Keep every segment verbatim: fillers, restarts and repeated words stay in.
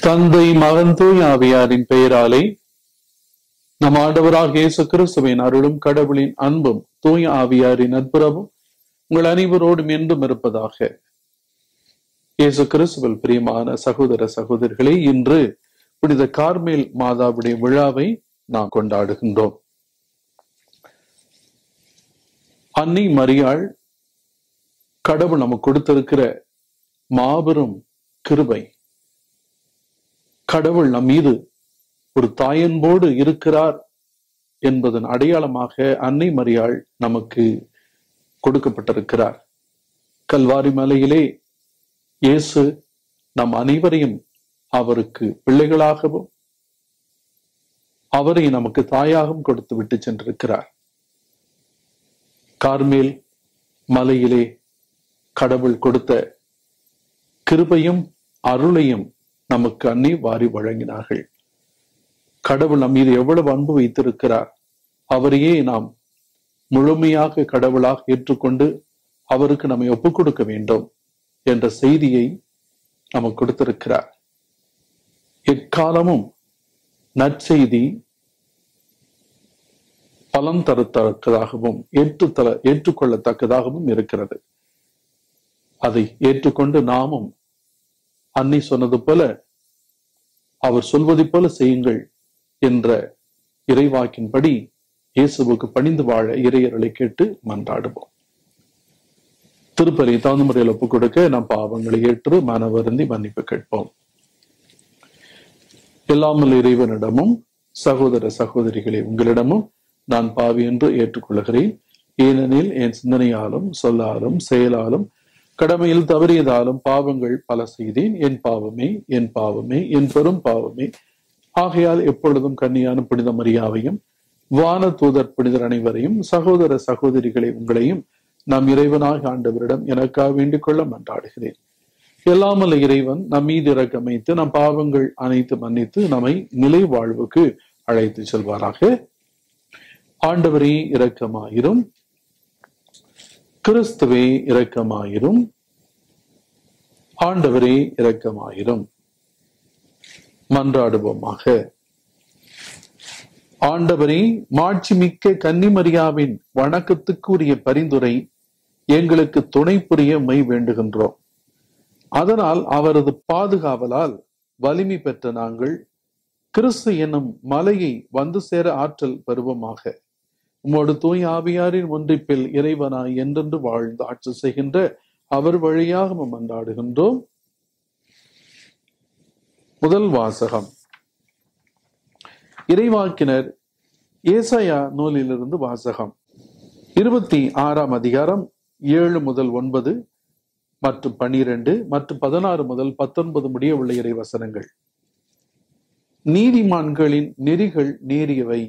தந்தை மகன் தூய் ஆவியாரின் பெயராலே நம் ஆண்டவராக இயேசு கிறிஸ்துவின் அருளும் கடவுளின் அன்பும் தூய ஆவியாரின் நட்புறவும் உங்கள் அனைவரோடும் என்றும் இருப்பதாக. இயேசு கிறிஸ்துவில் பிரியமான சகோதர சகோதரிகளே, இன்று புனித கார்மேல் மாதாவுடைய விழாவை நாம் கொண்டாடுகின்றோம். அன்னை மரியாள் கடவுள் நமக்கு கொடுத்திருக்கிற மாபெரும் கிருபை. கடவுள் நம் மீது ஒரு தாயன்போடு இருக்கிறார் என்பதன் அடையாளமாக அன்னை மரியாள் நமக்கு கொடுக்கப்பட்டிருக்கிறார். கல்வாரி மலையிலே இயேசு நம் அனைவரையும் அவருக்கு பிள்ளைகளாகவும் அவரை நமக்கு தாயாகவும் கொடுத்து விட்டு சென்றிருக்கிறார். கார்மேல் மலையிலே கடவுள் கொடுத்த கிருபையும் அருளையும் நமக்கு அன்னை வாரி வழங்கினார்கள். கடவுள் நம் மீது எவ்வளவு அன்பு வைத்திருக்கிறார், அவரையே நாம் முழுமையாக கடவுளாக ஏற்றுக்கொண்டு அவருக்கு நம்மை ஒப்புக் கொடுக்க வேண்டும் என்ற செய்தியை நமக்கு கொடுத்திருக்கிறார். எக்காலமும் நற்செய்தி பலம் தரத்தக்கதாகவும் ஏற்றுத்தல ஏற்றுக்கொள்ளத்தக்கதாகவும் இருக்கிறது. அதை ஏற்றுக்கொண்டு நாமும் அன்னை சொன்னது போல அவர் சொல்வதை போல செய்யுங்கள் என்ற இறைவாக்கின்படி இயேசுவுக்கு பணிந்து வாழ இறையர்களை கேட்டு மன்றாடுவோம். திருப்பலி தகுந்த முறையில் ஒப்புக் கொடுக்க நம் பாவங்களை ஏற்று மன வருந்தி மன்னிப்பு கேட்போம். எல்லாமல் இறைவனிடமும் சகோதர சகோதரிகளை உங்களிடமும் நான் பாவி என்று ஏற்றுக்கொள்கிறேன். ஏனெனில் என் சிந்தனையாலும் சொல்லாலும் செயலாலும் கடமையில் தவறியதாலும் பாவங்கள் பல செய்தேன். என் பாவமே என் பாவமே என் பெரும் பாவமே. ஆகையால் எப்பொழுதும் கன்னியான புனித மரியாவையும் வான தூதர் புனிதர் அனைவரையும் சகோதர சகோதரிகளை உங்களையும் நம் இறைவனாக ஆண்டவரிடம் எனக்காக வேண்டிக் கொள்ள மன்றாடுகிறேன். எல்லாமல்ல இறைவன் நம் மீது இரக்கமைத்து நம் பாவங்கள் அனைத்து மன்னித்து நம்மை நிலை வாழ்வுக்கு அழைத்து செல்வாராக. ஆண்டவரே இரக்கமாயிரும். கிறிஸ்துவே இரக்கமாயிரும். ஆண்டவரே இரக்கமாயிரும். மன்றாடுவோமாக. ஆண்டவரே, மாட்சிமிக்க கன்னிமரியாவின் வணக்கத்துக்குரிய பரிந்துரை எங்களுக்கு துணை புரிய மை வேண்டுகின்றோம். அதனால் அவரது பாதுகாவலால் வலிமை பெற்ற நாங்கள் கிறிஸ்து என்னும் மலையை வந்து சேர ஆற்றல் பெறுவோமாக. உம்மோடு தூய் ஆவியாரின் ஒன்றிப்பில் இறைவனாய் என்றென்று வாழ்ந்து ஆட்சி செய்கின்ற அவர் வழியாக மன்றாடுகின்றோம். முதல் வாசகம். இறைவாக்கினர் ஏசாயா நூலிலிருந்து வாசகம். இருபத்தி ஆறாம் அதிகாரம் ஏழு முதல் ஒன்பது மற்றும் பனிரெண்டு மற்றும் பதினாறு முதல் பத்தொன்பது முடிய உள்ள இறை வசனங்கள். நீதிமான்களின் நெறிகள் நேரியவை.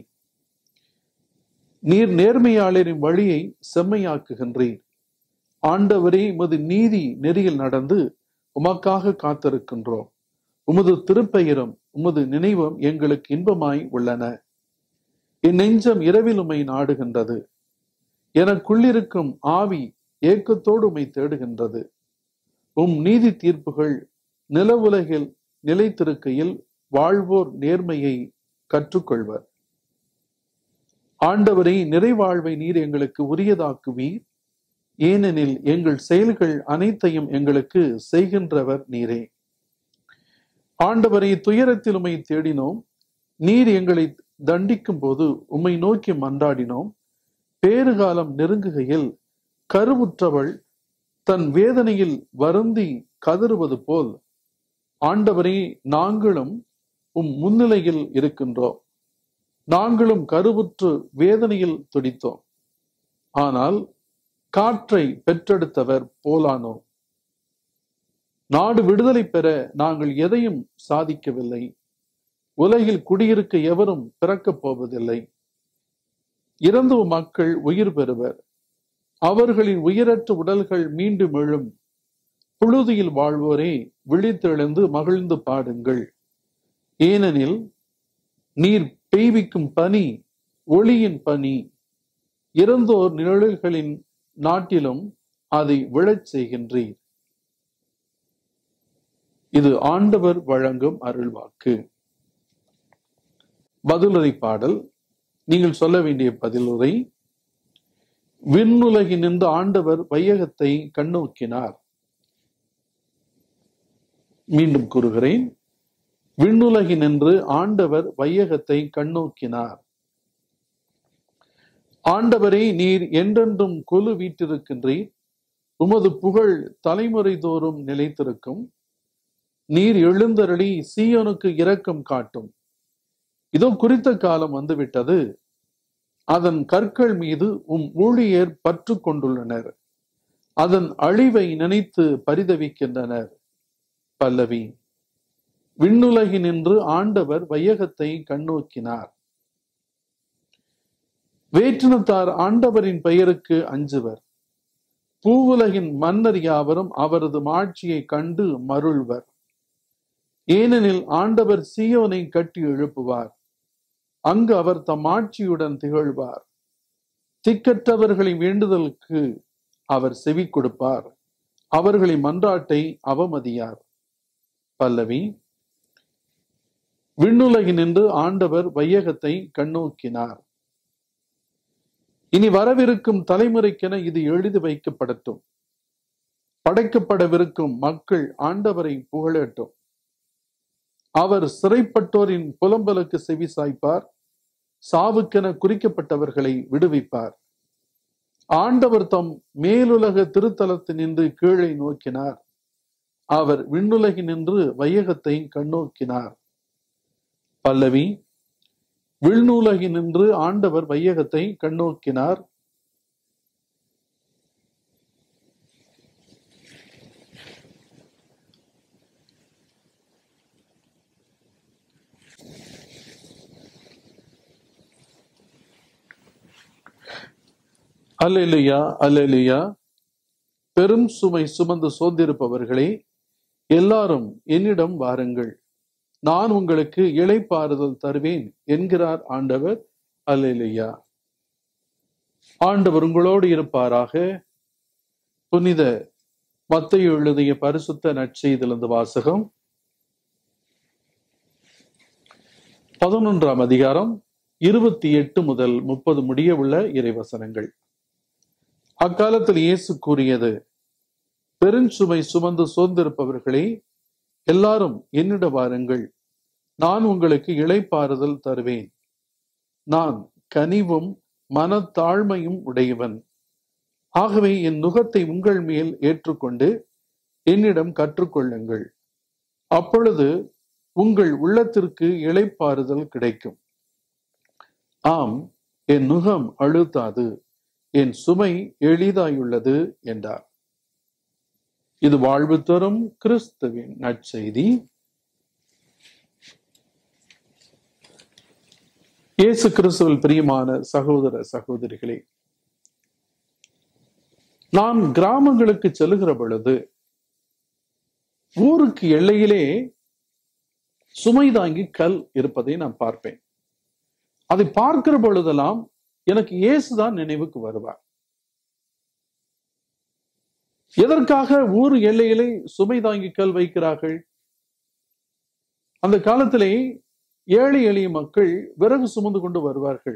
நீர் நேர்மையாளரின் வழியை செம்மையாக்குகின்றீர். ஆண்டவரே, உமது நீதி நெறியில் நடந்து உமக்காக காத்திருக்கின்றோம். உமது திருப்பெயரும் உமது நினைவும் எங்களுக்கு இன்பமாய் உள்ளன. என் நெஞ்சம் இரவில் உம்மை நாடுகின்றது. எனக்குள்ளிருக்கும் ஆவி ஏக்கத்தோடு உம்மை தேடுகின்றது. உம் நீதி தீர்ப்புகள் நில உலகில் நிலைத்திருக்கையில் வாழ்வோர் நேர்மையை கற்றுக்கொள்வர். ஆண்டவரை, நிறைவாழ்வை நீர் எங்களுக்கு உரியதாக்குவீர். ஏனெனில் எங்கள் செயல்கள் அனைத்தையும் எங்களுக்கு செய்கின்றவர் நீரே. ஆண்டவரை, துயரத்தில் உம்மை தேடினோம். நீர் எங்களை தண்டிக்கும் போது உம்மை நோக்கி மன்றாடினோம். பேறுகாலம் நெருங்குகையில் கருவுற்றவள் தன் வேதனையில் வருந்தி கதறுவது போல் ஆண்டவரே, நாங்களும் உம் முன்னிலையில் இருக்கின்றோம். நாங்களும் கருவுற்று வேதனையில் துடித்தோம். ஆனால் காற்றை பெற்றெடுத்தவர் போலானோம். நாடு விடுதலை பெற நாங்கள் எதையும் சாதிக்கவில்லை. உலகில் குடியிருக்க எவரும் பிறக்கப் போவதில்லை. இறந்த மக்கள் உயிர் பெறுவர். அவர்களின் உயிரற்ற உடல்கள் மீண்டும் எழும். புழுதியில் வாழ்வோரே, விழித்தெழுந்து மகிழ்ந்து பாடுங்கள். ஏனெனில் நீர் பெய்விக்கும் பனி ஒளியின் பனி. இறந்தோர் நிழல்களின் நாட்டிலும் அதை விழச் செய்கின்றீர். இது ஆண்டவர் வழங்கும் அருள்வாக்கு. பதிலுரை பாடல். நீங்கள் சொல்ல வேண்டிய பதிலுரை: விண்ணுலகினின்று ஆண்டவர் வையகத்தை கண்ணோக்கினார். மீண்டும் கூறுகிறேன், விண்ணுலகினின்று ஆண்டவர் வையகத்தை கண்ணோக்கினார். ஆண்டவரே, நீர் என்றென்றும் கொலு வீற்றிருக்கின்றீர். உமது புகழ் தலைமுறை தோறும் நிலைத்திருக்கும். நீர் எழுந்தருளி சீயோனுக்கு இரக்கம் காட்டும். இதோ குறித்த காலம் வந்துவிட்டது. அதன் கற்கள் மீது உம் ஊழியர் பற்று கொண்டுள்ளனர். அதன் அழிவை நினைத்து பரிதவிக்கின்றனர். பல்லவி. விண்ணுலகினின்று ஆண்டவர் வையகத்தை கண்ணோக்கினார். வேற்றினத்தார் ஆண்டவரின் பெயருக்கு அஞ்சுவர். பூவுலகின் மன்னர் யாவரும் அவரது மாட்சியை கண்டு மருள்வர். ஏனெனில் ஆண்டவர் சீயோனை கட்டி எழுப்புவார். அங்கு அவர் தம் ஆட்சியுடன் திகழ்வார். திக்கற்றவர்களின் வேண்டுதலுக்கு அவர் செவி கொடுப்பார். அவர்களின் மன்றாட்டை அவமதியார். பல்லவி. விண்ணுலகினின்று ஆண்டவர் வையகத்தை கண்ணோக்கினார். இனி வரவிருக்கும் தலைமுறைக்கென இது எழுதி வைக்கப்படட்டும். படைக்கப்படவிருக்கும் மக்கள் ஆண்டவரை புகழட்டும். அவர் சிறைப்பட்டோரின் புலம்பலுக்கு செவி சாய்ப்பார். சாவுக்கென குறிக்கப்பட்டவர்களை விடுவிப்பார். ஆண்டவர் தம் மேலுலக திருத்தலத்தினின்று கீழே நோக்கினார். அவர் விண்ணுலகினின்று வையகத்தை கண்ணோக்கினார். பல்லவி. விண்ணுலகினின்று ஆண்டவர் வையகத்தை கண்ணோக்கினார். அல்லேலூயா, அல்லேலூயா. பெரும் சுமை சுமந்து சோர்ந்திருப்பவர்களே, எல்லாரும் என்னிடம் வாருங்கள், நான் உங்களுக்கு இளைப்பாறுதல் தருவேன் என்கிறார் ஆண்டவர். அல்லேலூயா. ஆண்டவர் உங்களோடு இருப்பாராக. புனித மத்தேயு எழுதிய பரிசுத்த நற்செய்தியிலிருந்து வாசகம். பதினொன்றாம் அதிகாரம் இருபத்தி எட்டு முதல் முப்பது முடிய உள்ள இறைவசனங்கள். அக்காலத்தில் இயேசு கூறியது: பெருஞ்சுமை சுமந்து சோர்ந்திருப்பவர்களே, எல்லாரும் என்னிட வாருங்கள், நான் உங்களுக்கு இளைப்பாறுதல் தருவேன். நான் கனிவும் மனத்தாழ்மையும் உடையவன். ஆகவே என் நுகத்தை உங்கள் மேல் ஏற்றுக்கொண்டு என்னிடம் கற்றுக்கொள்ளுங்கள். அப்பொழுது உங்கள் உள்ளத்திற்கு இளைப்பாறுதல் கிடைக்கும். ஆம், என் நுகம் அழுத்தாது, என் சுமை எளிதாயுள்ளது என்றார். இது வாழ்வு தரும் கிறிஸ்துவின் நற்செய்தி. இயேசு கிறிஸ்துவில் பிரியமான சகோதர சகோதரிகளே, நான் கிராமங்களுக்கு செல்லுகிற பொழுது ஊருக்கு எல்லையிலே சுமை தாங்கி கல் இருப்பதை நான் பார்ப்பேன். அதை பார்க்கிற பொழுதெல்லாம் எனக்கு இயேசுதான் நினைவுக்கு வருவார். எதற்காக ஊர் எல்லையிலே சுமை தாங்கி கல் வைக்கிறார்கள்? அந்த காலத்திலே ஏழை எளிய மக்கள் விறகு சுமந்து கொண்டு வருவார்கள்.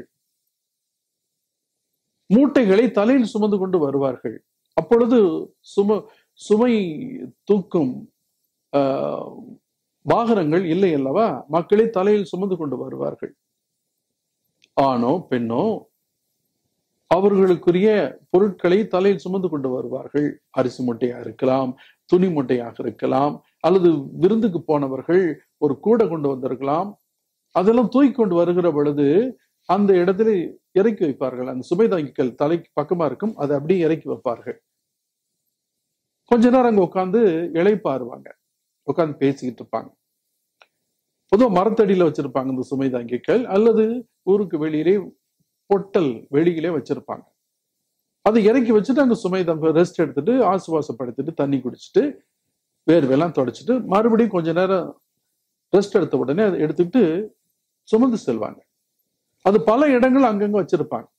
மூட்டைகளை தலையில் சுமந்து கொண்டு வருவார்கள். அப்பொழுது சும சுமை தூக்கும் ஆஹ் வாகனங்கள் இல்லை அல்லவா? மக்களை தலையில் சுமந்து கொண்டு வருவார்கள். ஆணோ பெண்ணோ அவர்களுக்குரிய பொருட்களை தலையில் சுமந்து கொண்டு வருவார்கள். அரிசி மூட்டையாக இருக்கலாம், துணி மூட்டையாக இருக்கலாம், அல்லது விருந்துக்கு போனவர்கள் ஒரு கூடை கொண்டு வந்திருக்கலாம். அதெல்லாம் தூக்கி கொண்டு வருகிற பொழுது அந்த இடத்துல இறக்கி வைப்பார்கள். அந்த சுமை தாங்கிக்கல் தலைக்கு பக்கமா இருக்கும், அதை அப்படியே இறக்கி வைப்பார்கள். கொஞ்ச நேரம் அங்க உட்காந்து இளைப்பாருவாங்க, உட்காந்து பேசிக்கிட்டு இருப்பாங்க. பொதுவாக மரத்தடியில வச்சிருப்பாங்க இந்த சுமை தாங்கிக்கல், அல்லது ஊருக்கு வெளியிலே பொட்டல் வெளியிலே வச்சிருப்பாங்க. அதை இறக்கி வச்சுட்டு அங்க சுமை தாங்க ரெஸ்ட் எடுத்துட்டு ஆசுவாசப்படுத்திட்டு தண்ணி குடிச்சிட்டு வேர்வெல்லாம் தொடச்சிட்டு மறுபடியும் கொஞ்ச நேரம் ரெஸ்ட் எடுத்த உடனே அதை எடுத்துக்கிட்டு சுமந்து செல்வாங்க. அது பல இடங்கள் அங்கங்க வச்சிருப்பாங்க.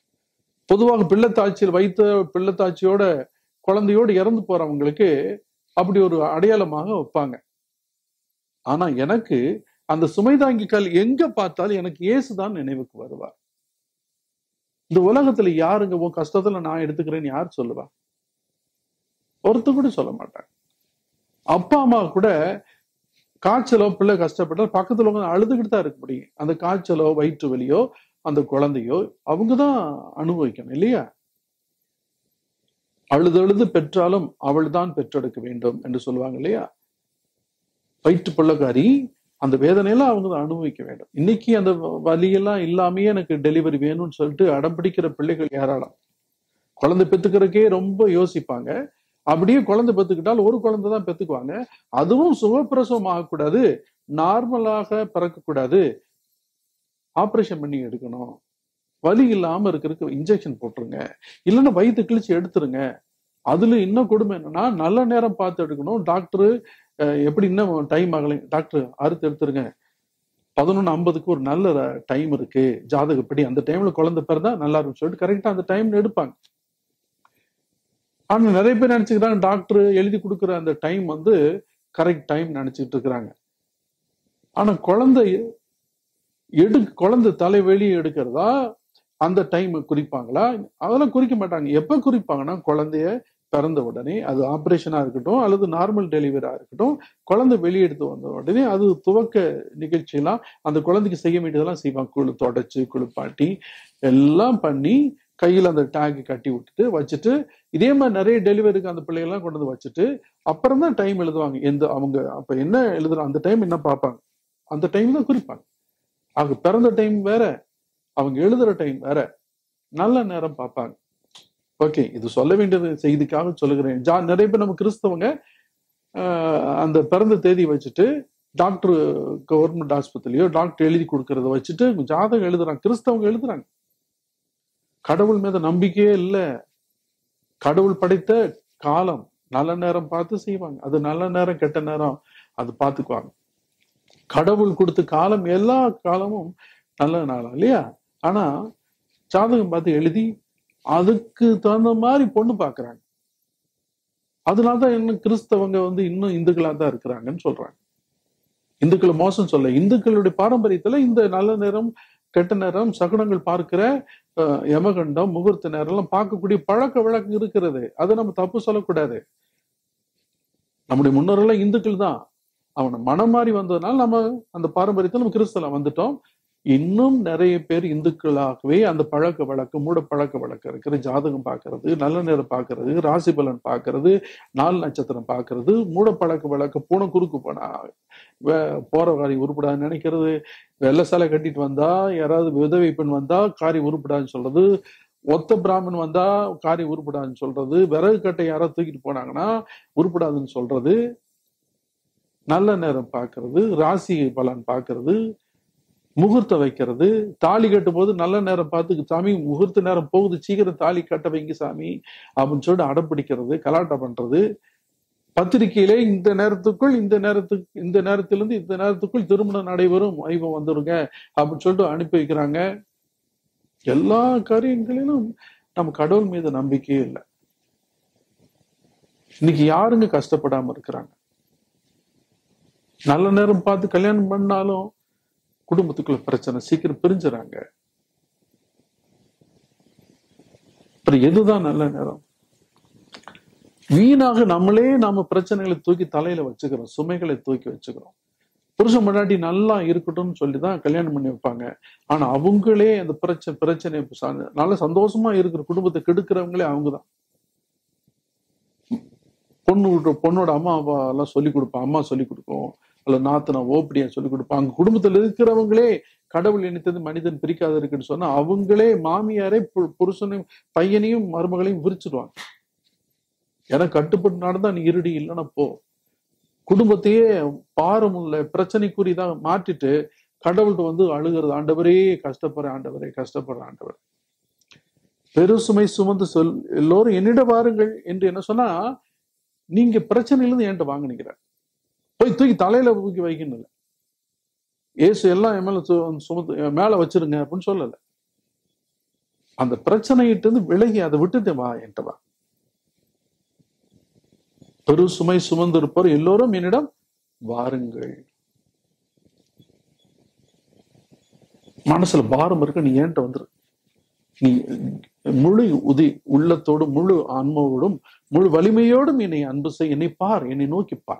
பொதுவாக பிள்ளைத்தாட்சியில் வைத்த பிள்ளைத்தாட்சியோட குழந்தையோடு இறந்து போறவங்களுக்கு அப்படி ஒரு அடையாளமாக வைப்பாங்க. ஆனா எனக்கு அந்த சுமைதாங்கி கல் எங்க பார்த்தாலும் எனக்கு இயேசுதான் நினைவுக்கு வருவார். இந்த உலகத்துல யாருங்க உன் கஷ்டத்துல நான் எடுத்துக்கிறேன்னு யார் சொல்லுவா? ஒருத்த கூட சொல்ல மாட்டாங்க. அப்பா அம்மா கூட காய்ச்சலோ பிள்ளை கஷ்டப்பட்டா பக்கத்துல உங்க அழுதுகிட்டு தான் இருக்க முடியும். அந்த காய்ச்சலோ வயிற்று வலியோ அந்த குழந்தையோ அவங்கதான் அனுபவிக்கணும் இல்லையா? அழுது அழுது பெற்றாலும் அவள் தான் பெற்றெடுக்க வேண்டும் என்று சொல்லுவாங்க இல்லையா? வயிற்று பிள்ளைக்காரி அந்த வேதனையெல்லாம் அவங்க தான் அனுபவிக்க வேண்டும். இன்னைக்கு அந்த வலியெல்லாம் இல்லாமயே எனக்கு டெலிவரி வேணும்னு சொல்லிட்டு அடம் பிடிக்கிற பிள்ளைகள் ஏராளம். குழந்தை பெத்துக்கிறதுக்கே ரொம்ப யோசிப்பாங்க. அப்படியே குழந்தை பெத்துக்கிட்டால் ஒரு குழந்தை தான் பெத்துக்குவாங்க. அதுவும் சுகப்பிரசவம் ஆகக்கூடாது, நார்மலாக பிறக்கக்கூடாது, ஆபரேஷன் பண்ணி எடுக்கணும், வலி இல்லாம இருக்கிறதுக்கு இன்ஜெக்ஷன் போட்டுருங்க, இல்லைன்னா வயிற்று கிழிச்சு எடுத்துருங்க. அதுல இன்னும் கொடுமை என்னன்னா நல்ல நேரம் பார்த்து எடுக்கணும். டாக்டர் எப்படி இன்னும் டைம் ஆகலை, டாக்டர் அறுத்து எடுத்துருங்க, பதினொன்னு ஐம்பதுக்கு ஒரு நல்ல டைம் இருக்கு ஜாதகப்படி, அந்த டைம்ல குழந்தை பிறந்தா நல்லா இருக்குன்னு சொல்லிட்டு கரெக்டா அந்த டைம்ல எடுப்பாங்க. ஆனா நிறைய பேர் நினைச்சுக்கிறாங்க டாக்டர் எழுதி கொடுக்குற அந்த டைம் வந்து கரெக்ட் டைம் நினைச்சுக்கிட்டு இருக்கிறாங்க. ஆனா குழந்தை எடு குழந்தை தலை வெளியே எடுக்கிறதா அந்த டைம் குறிப்பாங்களா? அதெல்லாம் குறிக்க மாட்டாங்க. எப்ப குறிப்பாங்கன்னா குழந்தைய பிறந்த உடனே, அது ஆபரேஷனா இருக்கட்டும் அல்லது நார்மல் டெலிவரியா இருக்கட்டும், குழந்தை வெளியெடுத்து வந்த உடனே அது துவக்க நிகழ்ச்சியெல்லாம் அந்த குழந்தைக்கு செய்ய வேண்டியதெல்லாம் செய்வாங்க. குழு தொடச்சு குளிப்பாட்டி எல்லாம் பண்ணி கையில் அந்த டேக் கட்டி விட்டுட்டு வச்சுட்டு, இதே மாதிரி நிறைய டெலிவரிக்கு அந்த பிள்ளைகள்லாம் கொண்டு வந்து வச்சுட்டு அப்புறம் தான் டைம் எழுதுவாங்க. எந்த அவங்க அப்ப என்ன எழுதுறாங்க அந்த டைம் என்ன பார்ப்பாங்க, அந்த டைம் தான் குறிப்பாங்க. அவங்க பிறந்த டைம் வேற, அவங்க எழுதுற டைம் வேற, நல்ல நேரம் பார்ப்பாங்க. ஓகே, இது சொல்ல வேண்டியது செய்திக்காக சொல்லுகிறேன். ஜா நிறைய பேர் நம்ம கிறிஸ்தவங்க அந்த பிறந்த தேதி வச்சுட்டு டாக்டர் கவர்மெண்ட் ஆஸ்பத்திரியிலயோ டாக்டர் எழுதி கொடுக்கறத வச்சுட்டு ஜாதகம் எழுதுறாங்க. கிறிஸ்தவங்க எழுதுறாங்க. கடவுள் மீது நம்பிக்கையே இல்லை. கடவுள் படைத்த காலம் நல்ல நேரம் பார்த்து செய்வாங்க. அது நல்ல நேரம் கெட்ட நேரம் அது பார்த்துக்குவாங்க. கடவுள் கொடுத்த காலம் எல்லா காலமும் நல்ல நாளா இல்லையா? ஆனா ஜாதகம் பார்த்து எழுதி அதுக்கு தகுந்த மாதிரி பொண்ணு பாக்குறாங்க. அதனாலதான் இன்னும் கிறிஸ்தவங்க வந்து இன்னும் இந்துக்களா தான் இருக்கிறாங்கன்னு சொல்றாங்க. இந்துக்களை மோசம் சொல்ல, இந்துக்களுடைய பாரம்பரியத்துல இந்த நல்ல நேரம் கெட்ட நேரம் சகுனங்கள் பார்க்கிற யமகண்டம் முகூர்த்த நேரம் எல்லாம் பார்க்கக்கூடிய பழக்க வழக்கம் இருக்கிறது. அதை நம்ம தப்பு சொல்லக்கூடாது. நம்முடைய முன்னோரெல்லாம் இந்துக்கள் தான். அவனை மனம் மாறி வந்ததுனால நம்ம அந்த பாரம்பரியத்தில் நம்ம கிறிஸ்தவம் வந்துட்டோம். இன்னும் நிறைய பேர் இந்துக்களாகவே அந்த பழக்க வழக்கம் மூட பழக்க வழக்கம் இருக்கிற ஜாதகம் பார்க்கறது, நல்ல நேரம் பார்க்கறது, ராசி பலன் பார்க்கறது, நாலு நட்சத்திரம் பார்க்கறது, மூட பழக்க வழக்கம், பூனை குறுக்கு போனா போற காரியம் உருப்படாதுன்னு நினைக்கிறது, வெள்ளை சாலை கட்டிட்டு வந்தா யாராவது விதவை பெண் வந்தா காரியம் உருப்படாதுன்னு சொல்றது, ஒத்த பிராமணன் வந்தா காரியம் உருப்படாதுன்னு சொல்றது, விறகு கட்டை யாராவது தூக்கிட்டு போனாங்கன்னா உருப்படாதுன்னு சொல்றது, நல்ல நேரம் பார்க்கறது, ராசி பலன் பார்க்கறது, முகூர்த்தம் வைக்கிறது, தாலி கட்டும் போது நல்ல நேரம் பார்த்து சாமி முகூர்த்த நேரம் போகுது சீக்கிரம் தாலி கட்ட வைங்க சாமி அப்படின்னு சொல்லிட்டு அடம் பிடிக்கிறது, கலாட்டம் பண்றது, பத்திரிகையிலே இந்த நேரத்துக்குள் இந்த நேரத்துக்கு இந்த நேரத்திலிருந்து இந்த நேரத்துக்குள் திருமணம் நடைபெறும் ஐவம் வந்துருங்க அப்படின்னு சொல்லிட்டு அனுப்பி வைக்கிறாங்க. எல்லா காரியங்களிலும் நம்ம கடவுள் மீது நம்பிக்கையே இல்லை. இன்னைக்கு யாருங்க கஷ்டப்படாம இருக்கிறாங்க? நல்ல நேரம் பார்த்து கல்யாணம் பண்ணாலும் குடும்பத்துக்குள்ள பிரச்சனை, சீக்கிரம் பிரிஞ்சுறாங்க. அப்புறம் எதுதான் நல்ல நேரம்? வீணாக நம்மளே நாம பிரச்சனைகளை தூக்கி தலையில வச்சுக்கிறோம், சுமைகளை தூக்கி வச்சுக்கிறோம். புருஷன் முன்னாடி நல்லா இருக்கட்டும்னு சொல்லிதான் கல்யாணம் பண்ணி வைப்பாங்க. ஆனா அவங்களே அந்த பிரச்சனை பிரச்சனை நல்ல சந்தோஷமா இருக்கிற குடும்பத்தை கெடுக்கிறவங்களே அவங்கதான். பொண்ணு பொண்ணோட அம்மா அப்பா எல்லாம் சொல்லி கொடுப்பா, அம்மா சொல்லி கொடுக்கும், அல்ல நாத்தனா ஓப்படியா சொல்லி கொடுப்பாங்க. குடும்பத்துல இருக்கிறவங்களே கடவுள் நினைத்தது மனிதன் பிரிக்காத இருக்குன்னு சொன்னா அவங்களே மாமியாரே புருஷனையும் பையனையும் மருமகளையும் விரிச்சிடுவாங்க. ஏன்னா கட்டுப்பட்டு நடந்தா நீ இருடி, இல்லைன்னா போ. குடும்பத்தையே பாரம் உள்ள பிரச்சனைக்குறிதான் மாற்றிட்டு கடவுள்கிட்ட வந்து அழுகிறது, ஆண்டவரே கஷ்டப்படுற ஆண்டவரே கஷ்டப்படுற ஆண்டவர், பெருசுமை சுமந்து சொல் எல்லோரும் என்னிட வாருங்கள் என்று என்ன சொன்னா, நீங்க பிரச்சனையிலிருந்து என்கிட்ட வாங்கினீங்க, போய் தூக்கி தலையில தூக்கி வைக்கணும். ஏசு எல்லாம் என் மேல சுமத்து மேல வச்சிருங்க அப்படின்னு சொல்லல. அந்த பிரச்சனையிட்டு இருந்து விலகி அதை விட்டுட்டு வா என்கிட்ட வா. பெரு சுமை சுமந்திருப்போர் எல்லோரும் என்னிடம் வாருங்கள். மனசுல பாரம் இருக்கு, நீ ஏன்ட்ட வந்துரு. நீ முழு உதி உள்ளத்தோடும் முழு ஆன்மாவோடும் முழு வலிமையோடும் என்னை அன்பு செய், என்னை பார், என்னை நோக்கி பார்.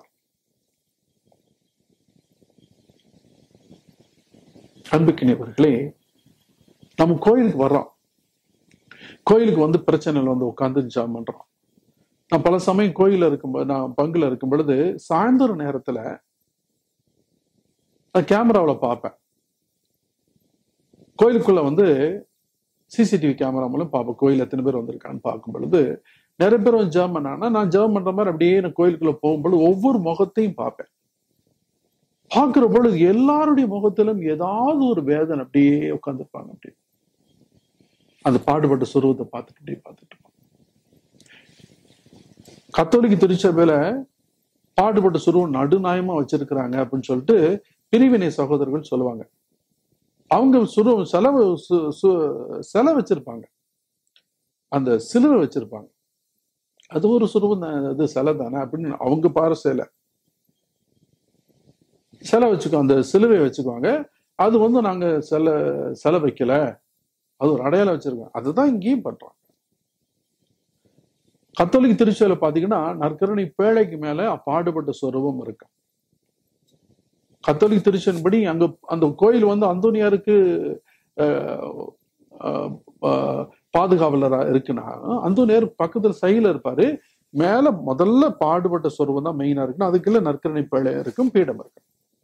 அன்புக்கினியவர்களே, நம்ம கோயிலுக்கு வர்றோம். கோயிலுக்கு வந்து பிரச்சனைகள் வந்து உட்கார்ந்து ஜெபம் பண்றோம். நான் பல சமயம் கோயில இருக்கும்போது, நான் பங்குல இருக்கும் பொழுது சாயந்தர நேரத்துல நான் கேமராவில் பார்ப்பேன். கோயிலுக்குள்ள வந்து சிசிடிவி கேமரா மூலம் பார்ப்பேன் கோயில் எத்தனை பேர் வந்திருக்கான்னு பார்க்கும் பொழுது நிறைய பேர் வந்து ஜெபம் பண்ணாங்கன்னா, நான் ஜெபம் பண்ற மாதிரி அப்படியே நான் கோயிலுக்குள்ள போகும்பொழுது ஒவ்வொரு முகத்தையும் பார்ப்பேன். பார்க்கிற பொழுது எல்லாருடைய முகத்திலும் ஏதாவது ஒரு வேதனை அப்படியே உட்கார்ந்துருப்பாங்க. அப்படி அந்த பாடுபட்ட சுரூபத்தை பார்த்துட்டு அப்படியே பார்த்துட்டு இருப்பாங்க. கத்தோலிக்க திருச்சபையில பாடுபட்ட சுருவம் நடுநாயமா வச்சிருக்கிறாங்க அப்படின்னு சொல்லிட்டு பிரிவினை சகோதரர்கள் சொல்லுவாங்க. அவங்க சுருவம் செலவு செலை வச்சிருப்பாங்க, அந்த சிலுவை வச்சிருப்பாங்க. அது ஒரு சுருவம் அது சிலை தானே அப்படின்னு அவங்க பாரு சிலை சிலை வச்சுக்கோ, அந்த சிலுவை வச்சுக்குவாங்க. அது வந்து நாங்க சிலை சிலை வைக்கல, அது ஒரு அடையாளம் வச்சிருக்கோம். அதுதான் இங்கேயும் பண்றாங்க. கத்தோலிக்க திருச்சபையில பாத்தீங்கன்னா நற்கருணை பேழைக்கு மேல பாடுபட்ட சொரூபம் இருக்கு. கத்தோலிக்க திருச்சபையின்படி அங்க அந்த கோயில் வந்து அந்தோனியாருக்கு பாதுகாவலரா இருக்குன்னா, அந்தோனியார் பக்கத்துல சைல இருப்பாரு. மேல முதல்ல பாடுபட்ட சொரூபம் தான் மெயினா இருக்குன்னா, அதுக்குள்ள நற்கருணை பேழை இருக்கும், பீடம் இருக்கு.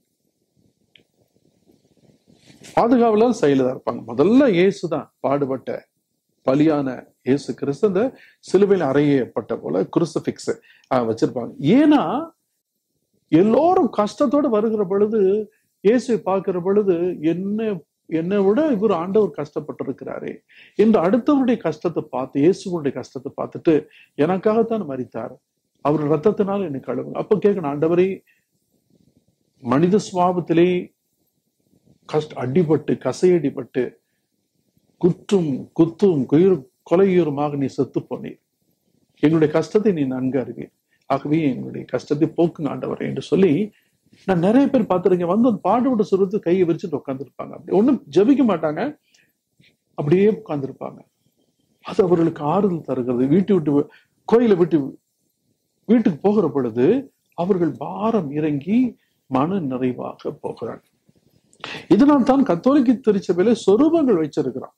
பாதுகாவலர் சைல தான் இருப்பாங்க. முதல்ல இயேசுதான் பாடுபட்ட பலியான இயேசு கிறிஸ்து அந்த சிலுவையில் அறையப்பட்ட போல குருசிபிக்ஸ் வச்சிருப்பாங்க. ஏன்னா எல்லோரும் கஷ்டத்தோடு வருகிற பொழுது இயேசுவை பார்க்கிற பொழுது என்ன என்னை விட இவர் ஆண்டவர் கஷ்டப்பட்டு இருக்கிறாரே என்று அடுத்தவருடைய கஷ்டத்தை பார்த்து, இயேசுடைய கஷ்டத்தை பார்த்துட்டு எனக்காகத்தான் மரித்தார், அவர் ரத்தத்தினால் என்னை கழுவுங்க. அப்ப கேட்கணும், ஆண்டவரே மனித சுவாபத்திலே கஷ்ட அடிபட்டு கசையடிப்பட்டு குற்றும் குத்தும் குயிர் கொலையுருமாக நீ செத்து போனீர், எங்களுடைய கஷ்டத்தை நீ நன்கு அறிவீர், ஆகவே எங்களுடைய கஷ்டத்தை போக்குங்க ஆண்டவரே என்று சொல்லி நான் நிறைய பேர் பார்த்துருக்கேன். வந்து அந்த பாடுபட்ட சுரத்து கையை விரிச்சுட்டு உட்காந்துருப்பாங்க. அப்படி ஒண்ணும் ஜபிக்க மாட்டாங்க, அப்படியே உட்கார்ந்துருப்பாங்க. அது அவர்களுக்கு ஆறுதல் தருகிறது. வீட்டு விட்டு கோயிலை விட்டு வீட்டுக்கு போகிற பொழுது அவர்கள் பாரம் இறங்கி மன நிறைவாக போகிறாங்க. இதனால் தான் கத்தோலிக்க திருச்சபையில சொரூபங்கள் வச்சிருக்கிறான்.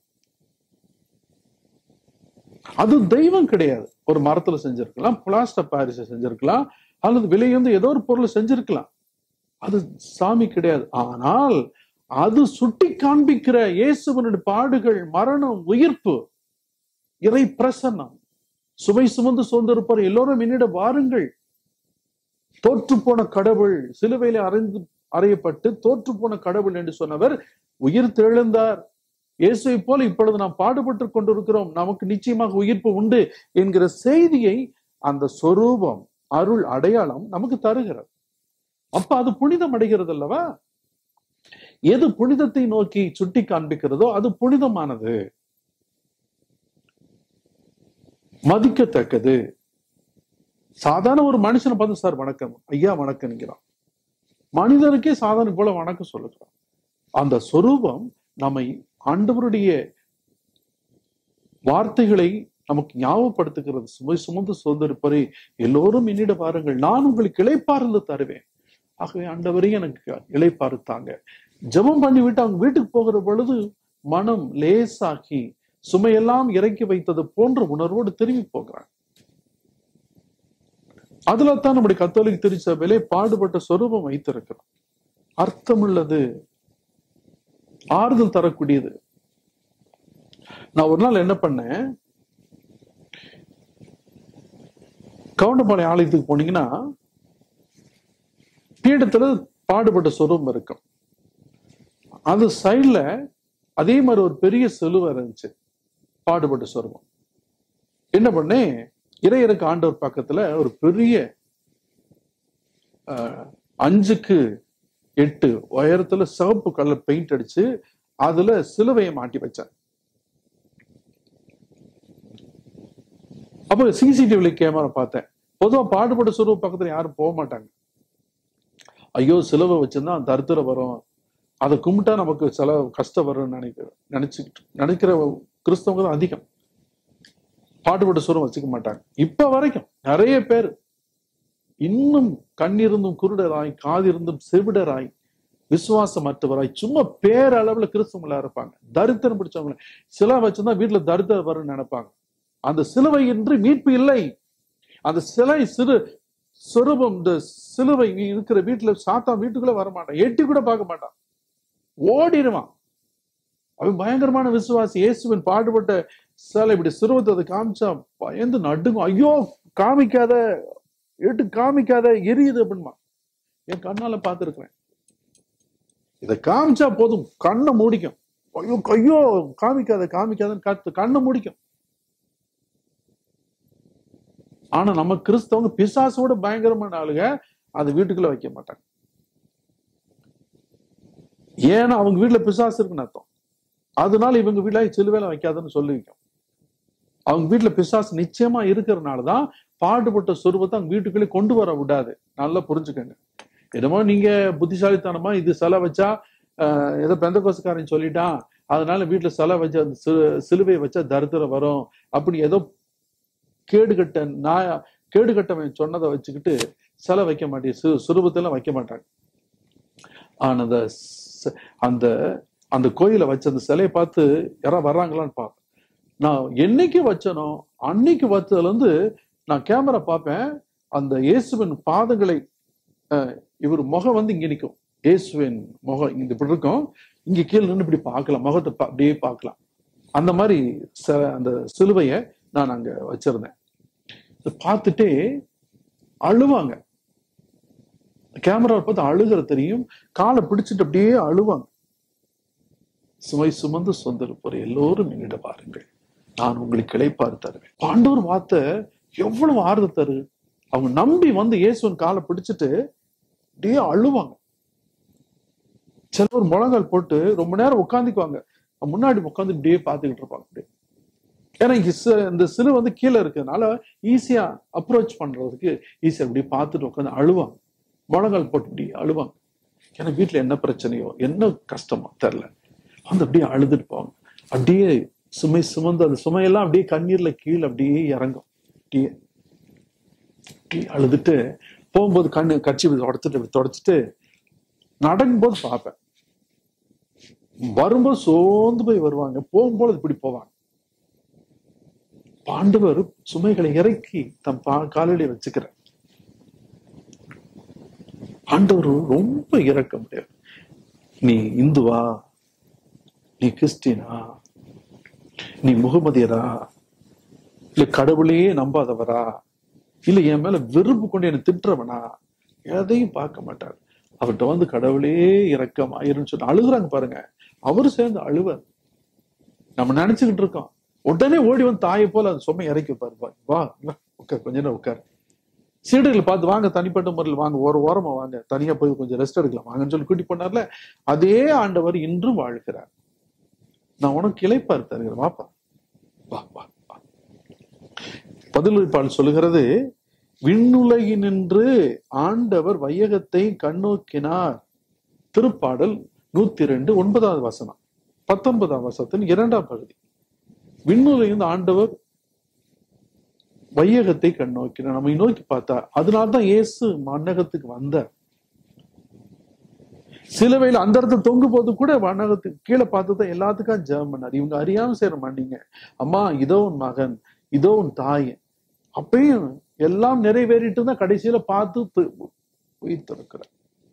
அது தெய்வம் கிடையாது. ஒரு மரத்துல செஞ்சிருக்கலாம், பிளாஸ்டர் பாரிஸ செஞ்சிருக்கலாம், அல்லது விலையுந்து ஏதோ ஒரு பொருளை செஞ்சிருக்கலாம். அது சாமி கிடையாது. ஆனால் அது சுட்டி காண்பிக்கிற இயேசுவனுடைய பாடுகள், மரணம், உயிர்ப்பு, இறை பிரசன்னம். சுமை சுமந்து சோர்ந்திருப்பார் எல்லோரும் என்னிட வாருங்கள். தோற்று போன கடவுள் சிலுவையில அறைந்து அறையப்பட்டு தோற்று போன கடவுள் என்று சொன்னவர் உயிர் தெழுந்தார். இயேசுவை போல இப்பொழுது நாம் பாடுபட்டு கொண்டிருக்கிறோம், நமக்கு நிச்சயமாக உயிர்ப்பு உண்டு என்கிற செய்தியை அந்த சொரூபம், அருள், அடையாளம் நமக்கு தருகிறது. அப்ப அது புனிதம் அடைகிறது அல்லவா? எது புனிதத்தை நோக்கி சுட்டி காண்பிக்கிறதோ அது புனிதமானது, மதிக்கத்தக்கது. சாதாரண ஒரு மனுஷனை பார்த்து சார் வணக்கம், ஐயா வணக்கம்ங்கிறான். மனிதனுக்கே சாதாரண போல வணக்கம் சொல்லுகிறான். அந்த சொரூபம் நம்மை ஆண்டவருடைய வார்த்தைகளை நமக்கு ஞாபகப்படுத்துகிறது. சுமை சுமந்து சோர்ந்திருப்பரை எல்லோரும் என்னிட பாருங்கள், நான் உங்களுக்கு இளைப்பாறுதலை தருவேன். ஆகவே ஆண்டவரே எனக்கு இளைப்பாறுத்தாங்க. ஜெபம் பண்ணி விட்டு அவங்க வீட்டுக்கு போகிற பொழுது மனம் லேசாகி சுமையெல்லாம் இறக்கி வைத்தது போன்ற உணர்வோடு திரும்பி போகிறாங்க. அதுல தான் நம்முடைய கத்தோலிக்க திருச்சபையிலே பாடுபட்ட சொரூபம் வைத்திருக்கிறோம். அர்த்தமுள்ளது, ஆறுதல் தரக்கூடியது. நான் ஒரு நாள் என்ன பண்ணேன், கவுண்டபாளையம் ஆலயத்துக்கு போனீங்கன்னா பீடத்துல பாடுபட்ட சொரூபம் இருக்கும். அது சைட்ல அதே மாதிரி ஒரு பெரிய சிலுவை இருந்துச்சு, பாடுபட்ட சொரூபம். என்ன பண்ணேன், இறையிறக்க ஆண்டவர் பக்கத்துல ஒரு பெரிய அஹ் அஞ்சுக்கு எட்டு உயரத்துல சிவப்பு கலர் பெயிண்ட் அடிச்சு அதுல சிலுவையை மாட்டி வச்சேன். அப்ப சிசிடிவி கேமரா பார்த்தேன். பொதுவா பாடுபட்ட சுரூப பக்கத்துல யாரும் போக மாட்டாங்க. ஐயோ சிலுவை வச்சிருந்தா தரித்திரம் வரும், அதை கும்பிட்டா நமக்கு சில கஷ்டம் வரும்னு நினைக்கிற நினைச்சுக்கிட்டு நினைக்கிற கிறிஸ்தவங்க தான் அதிகம். பாடுபட்ட சுரம் வச்சுக்க மாட்டாங்க. இப்ப வரைக்கும் நிறைய பேர் இன்னும் கண்ணிருந்தும் குருடராய், காதிருந்தும் செவிடராய், விசுவாசமற்றவராய், சும்மா பேரளவுல கிறிஸ்தவங்களா இருப்பாங்க. தரித்திரம் பிடிச்சவங்க சிலை வச்சிருந்தா வீட்டுல தரித்திரம் வரும்னு நினைப்பாங்க. அந்த சிலுவை இன்றி மீட்பு இல்லை. அந்த சிலை சிறு சொரூபம், இந்த சிலுவை இருக்கிற வீட்டுல சாத்தா வீட்டுக்குள்ள வரமாட்டான், எட்டி கூட பார்க்க மாட்டான், ஓடிடுவான். அவன் பயங்கரமான விசுவாசி. இயேசுவின் பாடுபட்ட சிலை இப்படி சிறுவத்தை அதை காமிச்சா பயந்து நடுங்கும். ஐயோ காமிக்காத, எட்டு காமிக்காத, எரியுது அப்படின்மா. என் கண்ணால பார்த்துருக்கிறேன். இதை காமிச்சா போதும் கண்ணை மூடிக்கும். ஐயோ ஐயோ காமிக்காத காமிக்காதன்னு காத்து கண்ணை மூடிக்கும். ஆனா நம்ம கிறிஸ்தவங்க பிசாசோட பயங்கரமான ஆளுங்க, அது வீட்டுக்குள்ள வைக்க மாட்டாங்க. ஏன்னா அவங்க வீட்டுல பிசாசு இருக்குன்னு அர்த்தம். அதனால இவங்க வீட்டுல சிலுவையில வைக்காதுன்னு சொல்லி வைக்கும். அவங்க வீட்டுல பிசாசு நிச்சயமா இருக்கிறதுனாலதான் பாடுபட்ட சொருபத்தை அவங்க வீட்டுக்குள்ளே கொண்டு வர விடாது. நல்லா புரிஞ்சுக்கங்க. என்னமோ நீங்க புத்திசாலித்தனமா இது சிலை வச்சா ஆஹ் ஏதோ பெந்தகோஸ்காரன் சொல்லிட்டான், அதனால வீட்டுல சிலை வச்சா சிலுவை வச்சா தரித்திரம் வரும் அப்படி ஏதோ கேடுகட்ட நாய கேடுகட்டவன் சொன்னதை வச்சுக்கிட்டு சிலை வைக்க மாட்டேன், சு சுரூபத்தெல்லாம் வைக்க மாட்டாங்க. ஆனா அந்த அந்த அந்த கோயிலை வச்ச அந்த சிலையை பார்த்து யாராவது வர்றாங்களான்னு பார்ப்பேன். நான் என்னைக்கு வச்சனோ அன்னைக்கு வச்சதுல இருந்து நான் கேமரா பார்ப்பேன். அந்த இயேசுவின் பாதங்களை அஹ் இவர் முகம் வந்து இங்க நிற்கும். இயேசுவின் முகம் இங்க இப்படி இருக்கும், இங்க கீழே நின்று இப்படி பார்க்கலாம், முகத்தை அப்படியே பார்க்கலாம். அந்த மாதிரி அந்த சிலுவையை நான் அங்க வச்சிருந்தேன். பார்த்துட்டே அழுவாங்க. கேமரா பார்த்து அழுகிற தெரியும், காலை பிடிச்சிட்டு அப்படியே அழுவாங்க. சுமை சுமந்து சொந்திருப்போர் எல்லோரும் என்னிட பாருங்கள், நான் உங்களுக்கு இளைப்பாறு தருவேன். ஆண்டவர் வார்த்தை எவ்வளவு ஆறுதல் தரு. அவங்க நம்பி வந்து இயேசுவின் காலை பிடிச்சிட்டு அப்படியே அழுவாங்க. சிலவர் முழங்கால் போட்டு ரொம்ப நேரம் உட்காந்துக்குவாங்க, முன்னாடி உட்காந்து இப்படியே பார்த்துக்கிட்டு இருப்பாங்க. அப்படியே ஏன்னா இந்த சிலு வந்து கீழே இருக்கிறதுனால ஈஸியா அப்ரோச் பண்றதுக்கு ஈஸியா அப்படியே பார்த்துட்டு உட்காந்து அழுவாங்க. முழங்கால் போட்டு இப்படி அழுவாங்க. ஏன்னா வீட்டுல என்ன பிரச்சனையோ என்ன கஷ்டமோ தெரியல, வந்து அப்படியே அழுதுட்டு போவாங்க. அப்படியே சுமை சுமந்து அந்த சுமையெல்லாம் அப்படியே கண்ணீர்ல கீழே அப்படியே இறங்கும். அப்படியே அப்படியே அழுதுட்டு போகும்போது கண்ணு கட்சி தொடச்சிட்டு தொடச்சிட்டு நடக்கும் போது பார்ப்பேன். வரும்போது சோர்ந்து போய் வருவாங்க, போகும்போது இப்படி போவாங்க. ஆண்டவர் சுமைகளை இறக்கி தம் காலடியை வச்சுக்கிற ஆண்டவர் ரொம்ப இறக்க முடியாது. நீ இந்துவா, நீ கிறிஸ்டினா, நீ முகமதியரா, இல்ல கடவுளையே நம்பாதவரா, இல்ல என் மேல வெறுப்பு கொண்டு என்ன திட்டுறவனா, எதையும் பார்க்க மாட்டார். அவர்கிட்ட வந்து கடவுளே இறக்கம் ஆயிருன்னு சொல்லி அழுகுறாங்க பாருங்க. அவரு சேர்ந்து அழுவார். நம்ம நினைச்சுக்கிட்டு இருக்கோம், உடனே ஓடி வந்து தாயை போல அந்த சுமை இறக்கி வைப்பாரு. வா உட்கார், கொஞ்ச நேரம் உட்கார். சீடுகளை பார்த்து வாங்க, தனிப்பட்ட முறையில் வாங்க, ஒரு ஓரமா வாங்க, தனியா போய் கொஞ்சம் ரெஸ்ட் எடுக்கலாம் வாங்கன்னு சொல்லி கூட்டி போனார்ல, அதே ஆண்டவர் இன்றும் வாழ்கிறார். நான் உனக்கு இளைப்பாறு தருகிறேன், வாப்பா வா வா வா. பதிலுரைப்பாளர் சொல்லுகிறது, விண்ணுலகினின்று ஆண்டவர் வையகத்தை கண்ணோக்கினார். திருப்பாடல் நூத்தி ரெண்டு ஒன்பதாவது வசனம், பத்தொன்பதாம் வசனத்தின் இரண்டாம் பகுதி. விண்ணுலகிலிருந்து ஆண்டவர் வையகத்தை கண்ணோக்கினார், நம்மை நோக்கி பார்த்தார். அதனால்தான் இயேசு மண்ணகத்துக்கு வந்தார். சிலுவையில் அந்த இடத்துல தொங்கும் போது கூட மண்ணகத்துக்கு கீழே பார்த்துதான் எல்லாத்துக்கும் ஜெபம் பண்ணார். இவங்க அறியாம செய்யற மாட்டீங்க, அம்மா இதோ உன் மகன், இதோ உன் தாய். அப்பயும் எல்லாம் நிறைவேறிட்டு தான் கடைசியில பார்த்து உயிர்த்திருக்கிறார்.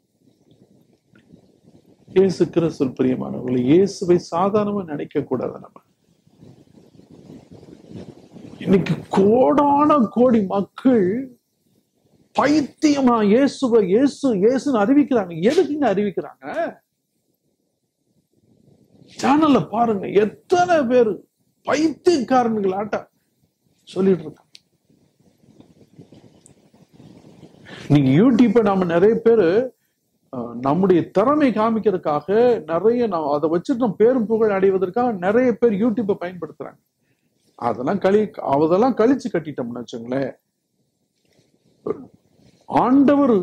இயேசு கிறிஸ்து பிரியமானவர்களை, இயேசுவை சாதாரணமா நினைக்க கூடாது. நம்ம இன்னைக்கு கோடான கோடி மக்கள் பைத்தியமா இயேசுவை இயேசு இயேசுன்னு அறிவிக்கிறாங்க. எதுக்குங்க அறிவிக்கிறாங்க? சேனல்ல பாருங்க, எத்தனை பேரு பைத்தியக்காரன்களாட்ட சொல்லிட்டு இருக்காங்க. நீங்க யூடியூப்ப நம்ம நிறைய பேரு நம்முடைய திறமை காமிக்கிறதுக்காக நிறைய அதை வச்சுட்டு நம்ம பேரும் புகழ் அடைவதற்காக நிறைய பேர் யூடியூப்பை பயன்படுத்துறாங்க. அதெல்லாம் கழி அதெல்லாம் கழிச்சு கட்டிட்டோம்னு வச்சுங்களேன், ஆண்டவர்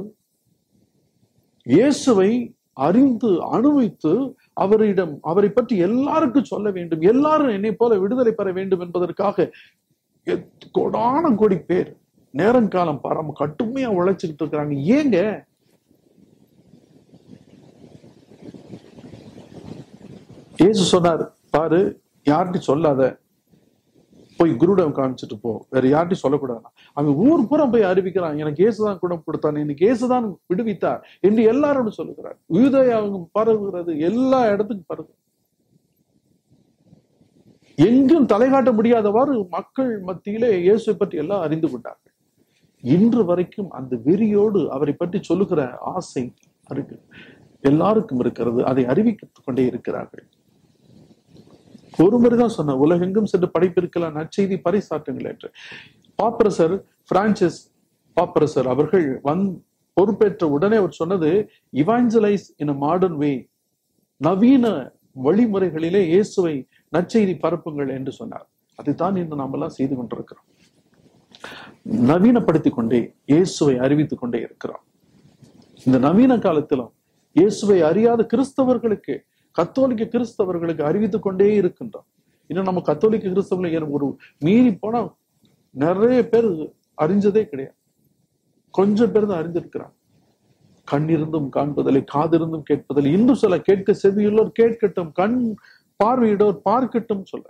இயேசுவை அறிந்து அனுபவித்து அவரிடம் அவரை பற்றி எல்லாருக்கும் சொல்ல வேண்டும், எல்லாரும் என்னை போல விடுதலை பெற வேண்டும் என்பதற்காக கோடான கோடி பேர் நேரங்காலம் பாராம கட்டுமையா உழைச்சுக்கிட்டு இருக்கிறாங்க. ஏங்க? இயேசு சொன்னார், பாரு, யார்கிட்ட சொல்லாத, போய் குருடம் காமிச்சிட்டு போ, வேற யார்கிட்டையும் சொல்லக்கூடாது. அவன் ஊர் பூரா போய் அறிவிக்கிறான், எனக்கு இயேசுதான் குணம் கொடுத்தான், எனக்கு இயேசுதான் விடுவித்தார் என்று எல்லாரோடும் சொல்லுகிறார். யூதேயாவுக்கு பரவுகிறது, எல்லா இடத்துக்கும் பரவு. எங்கும் தலை காட்ட முடியாதவாறு மக்கள் மத்தியிலே இயேசுவை பற்றி எல்லாம் அறிந்து கொண்டார்கள். இன்று வரைக்கும் அந்த வெறியோடு அவரை பற்றி சொல்லுகிற ஆசை இருக்கு, எல்லாருக்கும் இருக்கிறது. அதை அறிவித்துக் கொண்டே இருக்கிறார்கள். ஒரு முறைதான் சொன்ன, உலகெங்கும் சென்று படைப்பிருக்கலாம், நற்செய்தி பறைசாற்றுங்கள் என்று. பாப்பரசர் பிரான்சிஸ் பாப்பரசர் அவர்கள் வந் பொறுப்பேற்ற உடனே அவர் சொன்னது, இவாஞ்சலைஸ் இன் அ மாடர்ன் வே, நவீன வழிமுறைகளிலே இயேசுவை நற்செய்தி பரப்புங்கள் என்று சொன்னார். அதைத்தான் இன்று நாம் எல்லாம் செய்து கொண்டிருக்கிறோம். நவீனப்படுத்திக் கொண்டே இயேசுவை அறிவித்துக் கொண்டே இருக்கிறோம். இந்த நவீன காலத்திலும் இயேசுவை அறியாத கிறிஸ்தவர்களுக்கு, கத்தோலிக்க கிறிஸ்தவர்களுக்கு அறிவித்துக் கொண்டே இருக்கின்றோம். இன்னும் நம்ம கத்தோலிக்க கிறிஸ்தவர்கள் ஒரு மீறி போனா நிறைய பேர் அறிஞ்சதே கிடையாது, கொஞ்சம் பேர் தான் அறிஞ்சிருக்கிறாங்க. கண்ணிருந்தும் காண்பதில்லை, காதிருந்தும் கேட்பதில்லை, இன்னும் சொல்ல கேட்க செவியுள்ளோர் கேட்கட்டும், கண் பார்வையிடோர் பார்க்கட்டும் சொல்ல.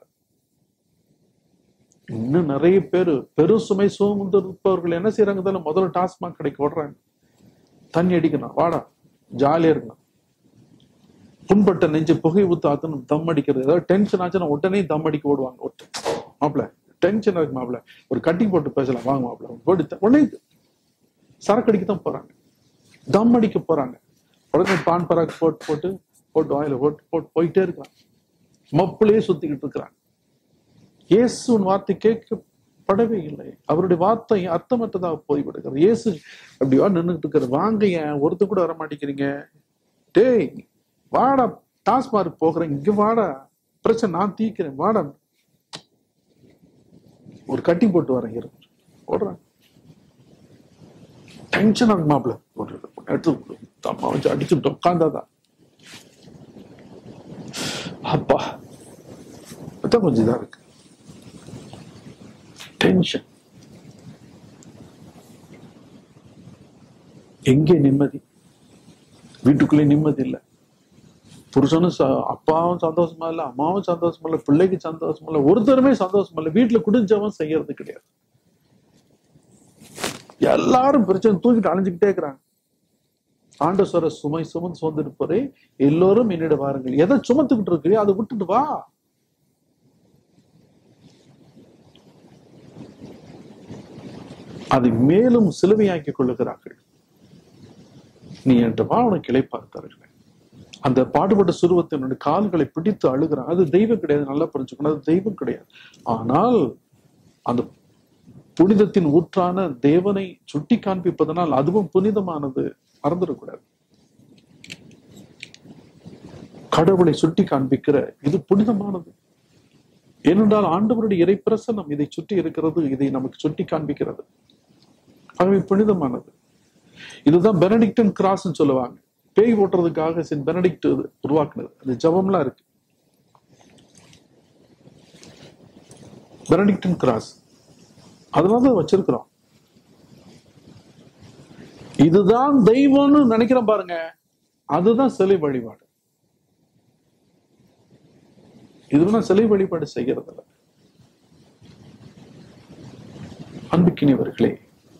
இன்னும் நிறைய பேரு பெரும் சுமை சுமந்திருப்பவர்கள் என்ன செய்யறாங்க, முதல்ல டாஸ்மாக் கடைக்கு ஓடுறாங்க, தண்ணி அடிக்கணும், வாடா ஜாலியா இருக்கணும். புண்பட்ட நெஞ்சு புகை ஊத்து ஆத்தணும், தம் அடிக்கிறது. ஏதாவது டென்ஷன் ஆச்சுன்னா உடனே தம் அடிக்க ஓடுவாங்க. மாப்பிள்ள டென்ஷன் இருக்கு மாப்பிள்ள, ஒரு கட்டி போட்டு பேசலாம் வாங்க மாப்பிள்ள, உடனே சரக்கு அடிக்கத்தான் போறாங்க, தம் அடிக்க போறாங்க. உடனே பான் பராக்கு போட்டு போட்டு போட்டு வாயில போட்டு போட்டு போயிட்டே இருக்கிறாங்க, மப்புளையே சுத்திக்கிட்டு இருக்கிறாங்க. இயேசுவின் வார்த்தை கேட்கப்படவே இல்லை. அவருடைய வார்த்தை அர்த்தமற்றதாக போய்விடுகிறது. இயேசு அப்படியா நின்றுட்டு இருக்கிற, வாங்க ஏன் ஒருத்தர் கூட வர மாட்டேங்கிறீங்க, டேய் வாடா, டாஸ்மார்க் போகிறேன், இங்க வாடா, பிரச்சனை நான் தீக்கிறேன், வாடா, ஒரு கட்டி போட்டு வரேன் ஓடுறேன். டென்ஷன் ஆகும் மாப்பிள்ள, எடுத்து தம்மா வச்சு அடிச்சுட்டு உட்காந்தாதான் அப்பா கொஞ்சம் இதா இருக்கு, டென்ஷன். எங்கே நிம்மதி? வீட்டுக்குள்ளே நிம்மதி இல்லை. புருஷனும் அப்பாவும் சந்தோஷமா இல்லை, அம்மாவும் சந்தோஷமா இல்லை, பிள்ளைக்கு சந்தோஷமா இல்லை, ஒருத்தருமே சந்தோஷமா இல்லை. வீட்டுல குடிஞ்சவன் செய்யறது கிடையாது. எல்லாரும் பிரச்சனை தூக்கிட்டு அலைஞ்சுக்கிட்டே இருக்கிறாங்க. ஆண்டவர சுமை சுமந்து சுமந்திருப்போரே எல்லோரும் என்னிட வாருங்கள். எதை சுமத்துக்கிட்டு இருக்கிறியோ அதை விட்டுட்டு வா. அதை மேலும் சிலுவையாக்கி கொள்ளுகிறார்கள். நீ என்ற வா, உனக்கு இளைப்பார்த்தார்கள். அந்த பாடுபட்ட சுருவத்தினுடைய கால்களை பிடித்து அழுகிறான். அது தெய்வம் கிடையாது, நல்லா புரிஞ்சுக்கணும், அது தெய்வம் கிடையாது. ஆனால் அந்த புனிதத்தின் ஊற்றான தேவனை சுட்டி காண்பிப்பதனால் அதுவும் புனிதமானது, மறந்துடக்கூடாது. கடவுளை சுட்டி காண்பிக்கிற இது புனிதமானது. ஏனென்றால் ஆண்டவருடைய இறை பிரசன்னம் இதை சுற்றி இருக்கிறது, இதை நமக்கு சுட்டி காண்பிக்கிறது. ஆகவே புனிதமானது. இதுதான் பெனடிக்டன் கிராஸ் சொல்லுவாங்க. பேய் ஓட்டுறதுக்காக சென்ட் பெனடிக்ட் உருவாக்குனது. அந்த ஜபம்லாம் இருக்கு, பெனடிக்டன் கிராஸ், அதனால வச்சிருக்கிறோம். இதுதான் தெய்வம்னு நினைக்கிறோம் பாருங்க, அதுதான் சிலை வழிபாடு. இதுதான் சிலை வழிபாடு செய்கிறது இல்லை. அன்புக்கினியவர்களே,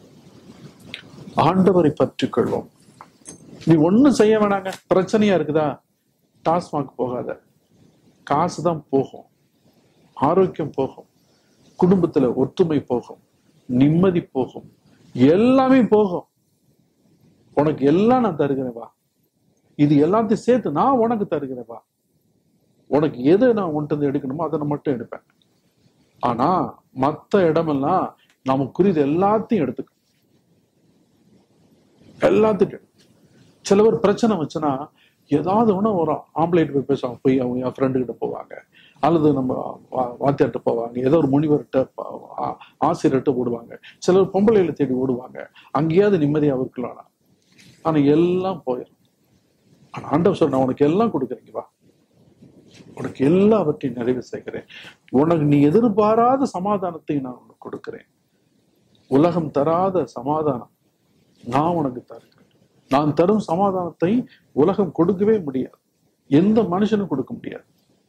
ஆண்டவரை பற்றிக் கொள்வோம். நீ ஒண்ணும் செய்ய வேணாங்க, பிரச்சனையா இருக்குதா, டாஸ்மாக் போகாத, காசுதான் போகும், ஆரோக்கியம் போகும், குடும்பத்துல ஒற்றுமை போகும், நிம்மதி போகும், எல்லாமே போகும். உனக்கு எல்லாம் நான் தருகிறேன் வா, இது எல்லாத்தையும் சேர்த்து நான் உனக்கு தருகிறேன் வா. உனக்கு எது நான் உன்ட்டு எடுக்கணுமோ அதை நான் மட்டும் எடுப்பேன். ஆனா மத்த இடமெல்லாம் நமக்குரியது எல்லாத்தையும் எடுத்துக்க, எல்லாத்துக்கும். சிலவர் பிரச்சனை வச்சுன்னா ஏதாவது ஒண்ணு ஒரு ஆம்பளைட்டு போய் பேசுவாங்க, போய் அவங்க என் ஃப்ரெண்டு கிட்ட போவாங்க, அல்லது நம்ம வாத்தியார்ட்ட போவாங்க, ஏதோ ஒரு முனிவர்கிட்ட ஆசிரியர்கிட்ட ஓடுவாங்க, சிலர் பொம்பளைகளை தேடி ஓடுவாங்க, அங்கேயாவது நிம்மதியா இருக்கலாம். ஆனா எல்லாம் போயிடும். ஆனா ஆண்டவர் சொல்ற, நான் உனக்கு எல்லாம் கொடுக்குறேங்க, வா, உனக்கு எல்லாவற்றையும் நிறைவு செய்கிறேன், உனக்கு நீ எதிர்பாராத சமாதானத்தை நான் உனக்கு கொடுக்கிறேன், உலகம் தராத சமாதானம் நான் உனக்கு தருகிறேன். நான் தரும் சமாதானத்தை உலகம் கொடுக்கவே முடியாது, எந்த மனுஷனும் கொடுக்க முடியாது.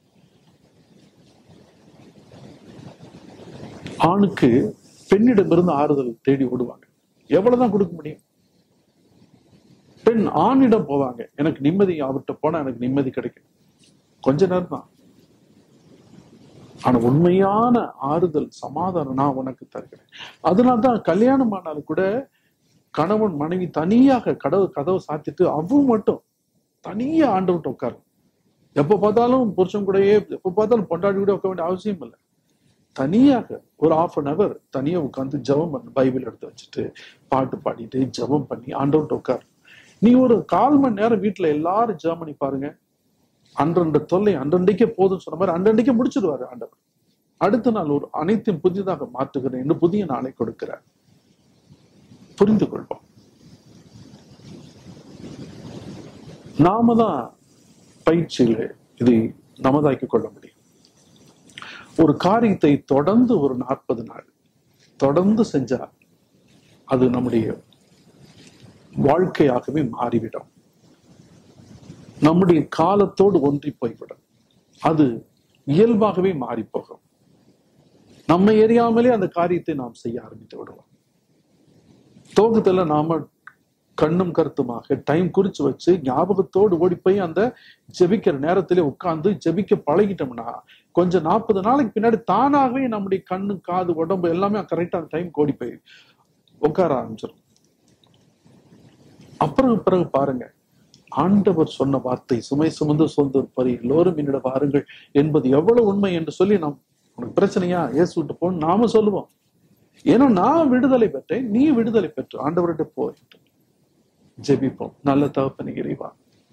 ஆணுக்கு பெண்ணிடமிருந்து ஆறுதல் தேடி ஓடுவாங்க, எவ்வளவுதான் கொடுக்க முடியும்? பெண் ஆணிடம் போவாங்க, எனக்கு நிம்மதி, அவர்கிட்ட போனா எனக்கு நிம்மதி கிடைக்கும், கொஞ்ச நேரம் தான். ஆனா உண்மையான ஆறுதல் சமாதானம் நான் உனக்கு தருகிறேன். அதனால்தான் கல்யாணம் ஆனாலும் கூட கணவன் மனைவி தனியாக கதவு கதவை சாத்திட்டு அவங்க மட்டும் தனியா ஆண்டவர்கிட்ட உட்காரு. எப்ப பார்த்தாலும் புருஷன் கூடயே, எப்ப பார்த்தாலும் பொண்டாடி கூட உட்க வேண்டிய அவசியம் இல்லை. தனியாக ஒரு ஹாஃப் அன் அவர் தனியா உட்காந்து ஜெபம் பண்ண, பைபிள் எடுத்து வச்சுட்டு பாட்டு பாடிட்டு ஜெபம் பண்ணி ஆண்டவர்கிட்ட உட்காரு. நீ ஒரு கால் மணி நேரம் வீட்டுல எல்லாரும் ஜெபம் பண்ணி பாருங்க, அன்றண்ட தொல்லை அன்றண்டைக்கே போதும்னு சொன்ன மாதிரி அன்றண்டைக்கே முடிச்சிடுவாரு ஆண்டவர். அடுத்த நாள் ஒரு அனைத்தையும் புதிதாக மாற்றுகிறேன் என்று புதிய நாளை கொடுக்கிறார். புரிந்து கொள்வோம். நாம தான் பயிற்சியில இதை நமதாக்கி கொள்ள முடியும். ஒரு காரியத்தை தொடர்ந்து ஒரு நாற்பது நாள் தொடர்ந்து செஞ்சா அது நம்முடைய வாழ்க்கையாகவே மாறிவிடும், நம்முடைய காலத்தோடு ஒன்றி போய்விடும், அது இயல்பாகவே மாறி போகும். நம்ம எரியாமலே அந்த காரியத்தை நாம் செய்ய ஆரம்பித்து விடுவோம். துவக்கத்துல நாம கண்ணும் கருத்துமாக டைம் குறிச்சு வச்சு ஞாபகத்தோடு ஓடி போய் அந்த ஜெபிக்கிற நேரத்திலே உட்கார்ந்து ஜெபிக்க பழகிட்டோம்னா கொஞ்சம் நாற்பது நாளைக்கு பின்னாடி தானாகவே நம்முடைய கண்ணு காது உடம்பு எல்லாமே கரெக்டா அந்த டைம் ஓடி போய் உட்கார ஆரம்பிச்சிடும். அப்புறம் பிறகு பாருங்க, ஆண்டவர் சொன்ன வார்த்தை சுமை சுமந்து சோர்ந்திருப்பதை எல்லோரும் என்னிட வாருங்கள் என்பது எவ்வளவு உண்மை என்று சொல்லி நாம், உனக்கு பிரச்சனையா இயேசு விட்டு போன்னு நாம சொல்லுவோம். ஏன்னா நான் விடுதலை பெற்றேன், நீ விடுதலை பெற்று ஆண்டவர்கிட்ட போயிட்டு ஜெபிப்போம். நல்ல தகப்பனே இறைவா,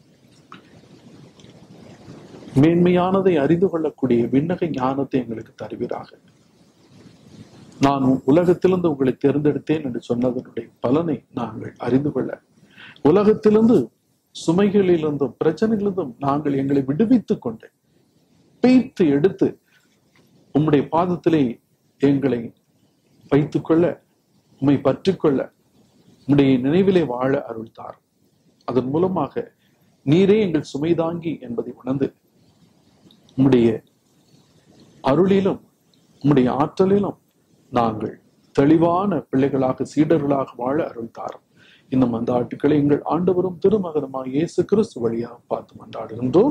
மேன்மையானதை அறிந்து கொள்ளக்கூடிய விண்ணக ஞானத்தை எங்களுக்கு தருவீராக. நான் உலகத்திலிருந்து உங்களை தேர்ந்தெடுத்தேன் என்று சொன்னதனுடைய பலனை நாங்கள் அறிந்து கொள்ள, உலகத்திலிருந்து சுமைகளிலிருந்தும் பிரச்சனைகளிலிருந்தும் நாங்கள் எங்களை விடுவித்துக் கொண்டு பேய்த்து எடுத்து உம்முடைய பாதத்திலே எங்களை வைத்துக் கொள்ள, உம்மை பற்றிக்கொள்ள, உம்முடைய நினைவிலே வாழ அருள் தாரும். அதன் மூலமாக நீரே எங்கள் சுமைதாங்கி என்பதை உணர்ந்து உம்முடைய அருளிலும் உம்முடைய ஆற்றலிலும் நாங்கள் தெளிவான பிள்ளைகளாக சீடர்களாக வாழ அருள் தாரும். இந்த மன்றாட்டுக்களை எங்கள் ஆண்டவரும் திருமகனுமாய் இயேசு கிறிஸ்து வழியாக பார்த்து மன்றாடுகின்றோம்.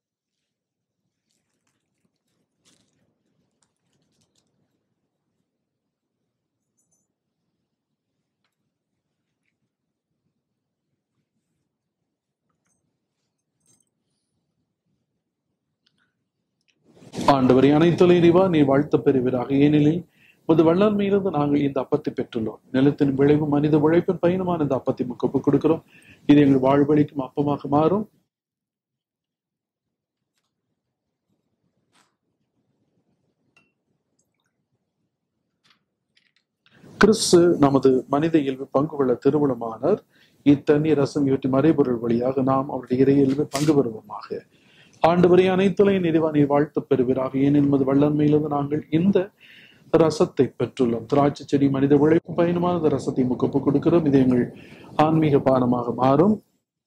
ஆண்டவரை அனைத்துலை இறைவா, நீ வாழ்த்த பெறுவீராக. ஏனெனில் முது வல்லமையிலிருந்து நாங்கள் இந்த அப்பத்தை பெற்றுள்ளோம். நிலத்தின் விளைவு மனித உழைப்பின் பயணமான இந்த அப்பத்தை முக்கப்பு கொடுக்கிறோம். இது எங்கள் வாழ்வழிக்கும் அப்பமாக மாறும். கிறிஸ்து நமது மனித இயல்பு பங்கு கொள்ள திருவுளமானார். இத்தண்ணீர் ரசம் இவற்றை மறைபொருள் வழியாக நாம் அவருடைய இறை இயல்பு பங்கு பெறுவோமாக. ஆண்டவரை அனைத்துலையும் இறைவா, நீ வாழ்த்து பெறுவீராக. ஏன் என்பது வல்லன்மையிலிருந்து நாங்கள் இந்த ரசத்தை பெற்றுள்ளோம். திராட்சை செடி மனித உழைப்பு பயணமான இந்த ரசத்தை முக்கப்பு கொடுக்கிறோம். இது எங்கள் ஆன்மீக பானமாக மாறும்.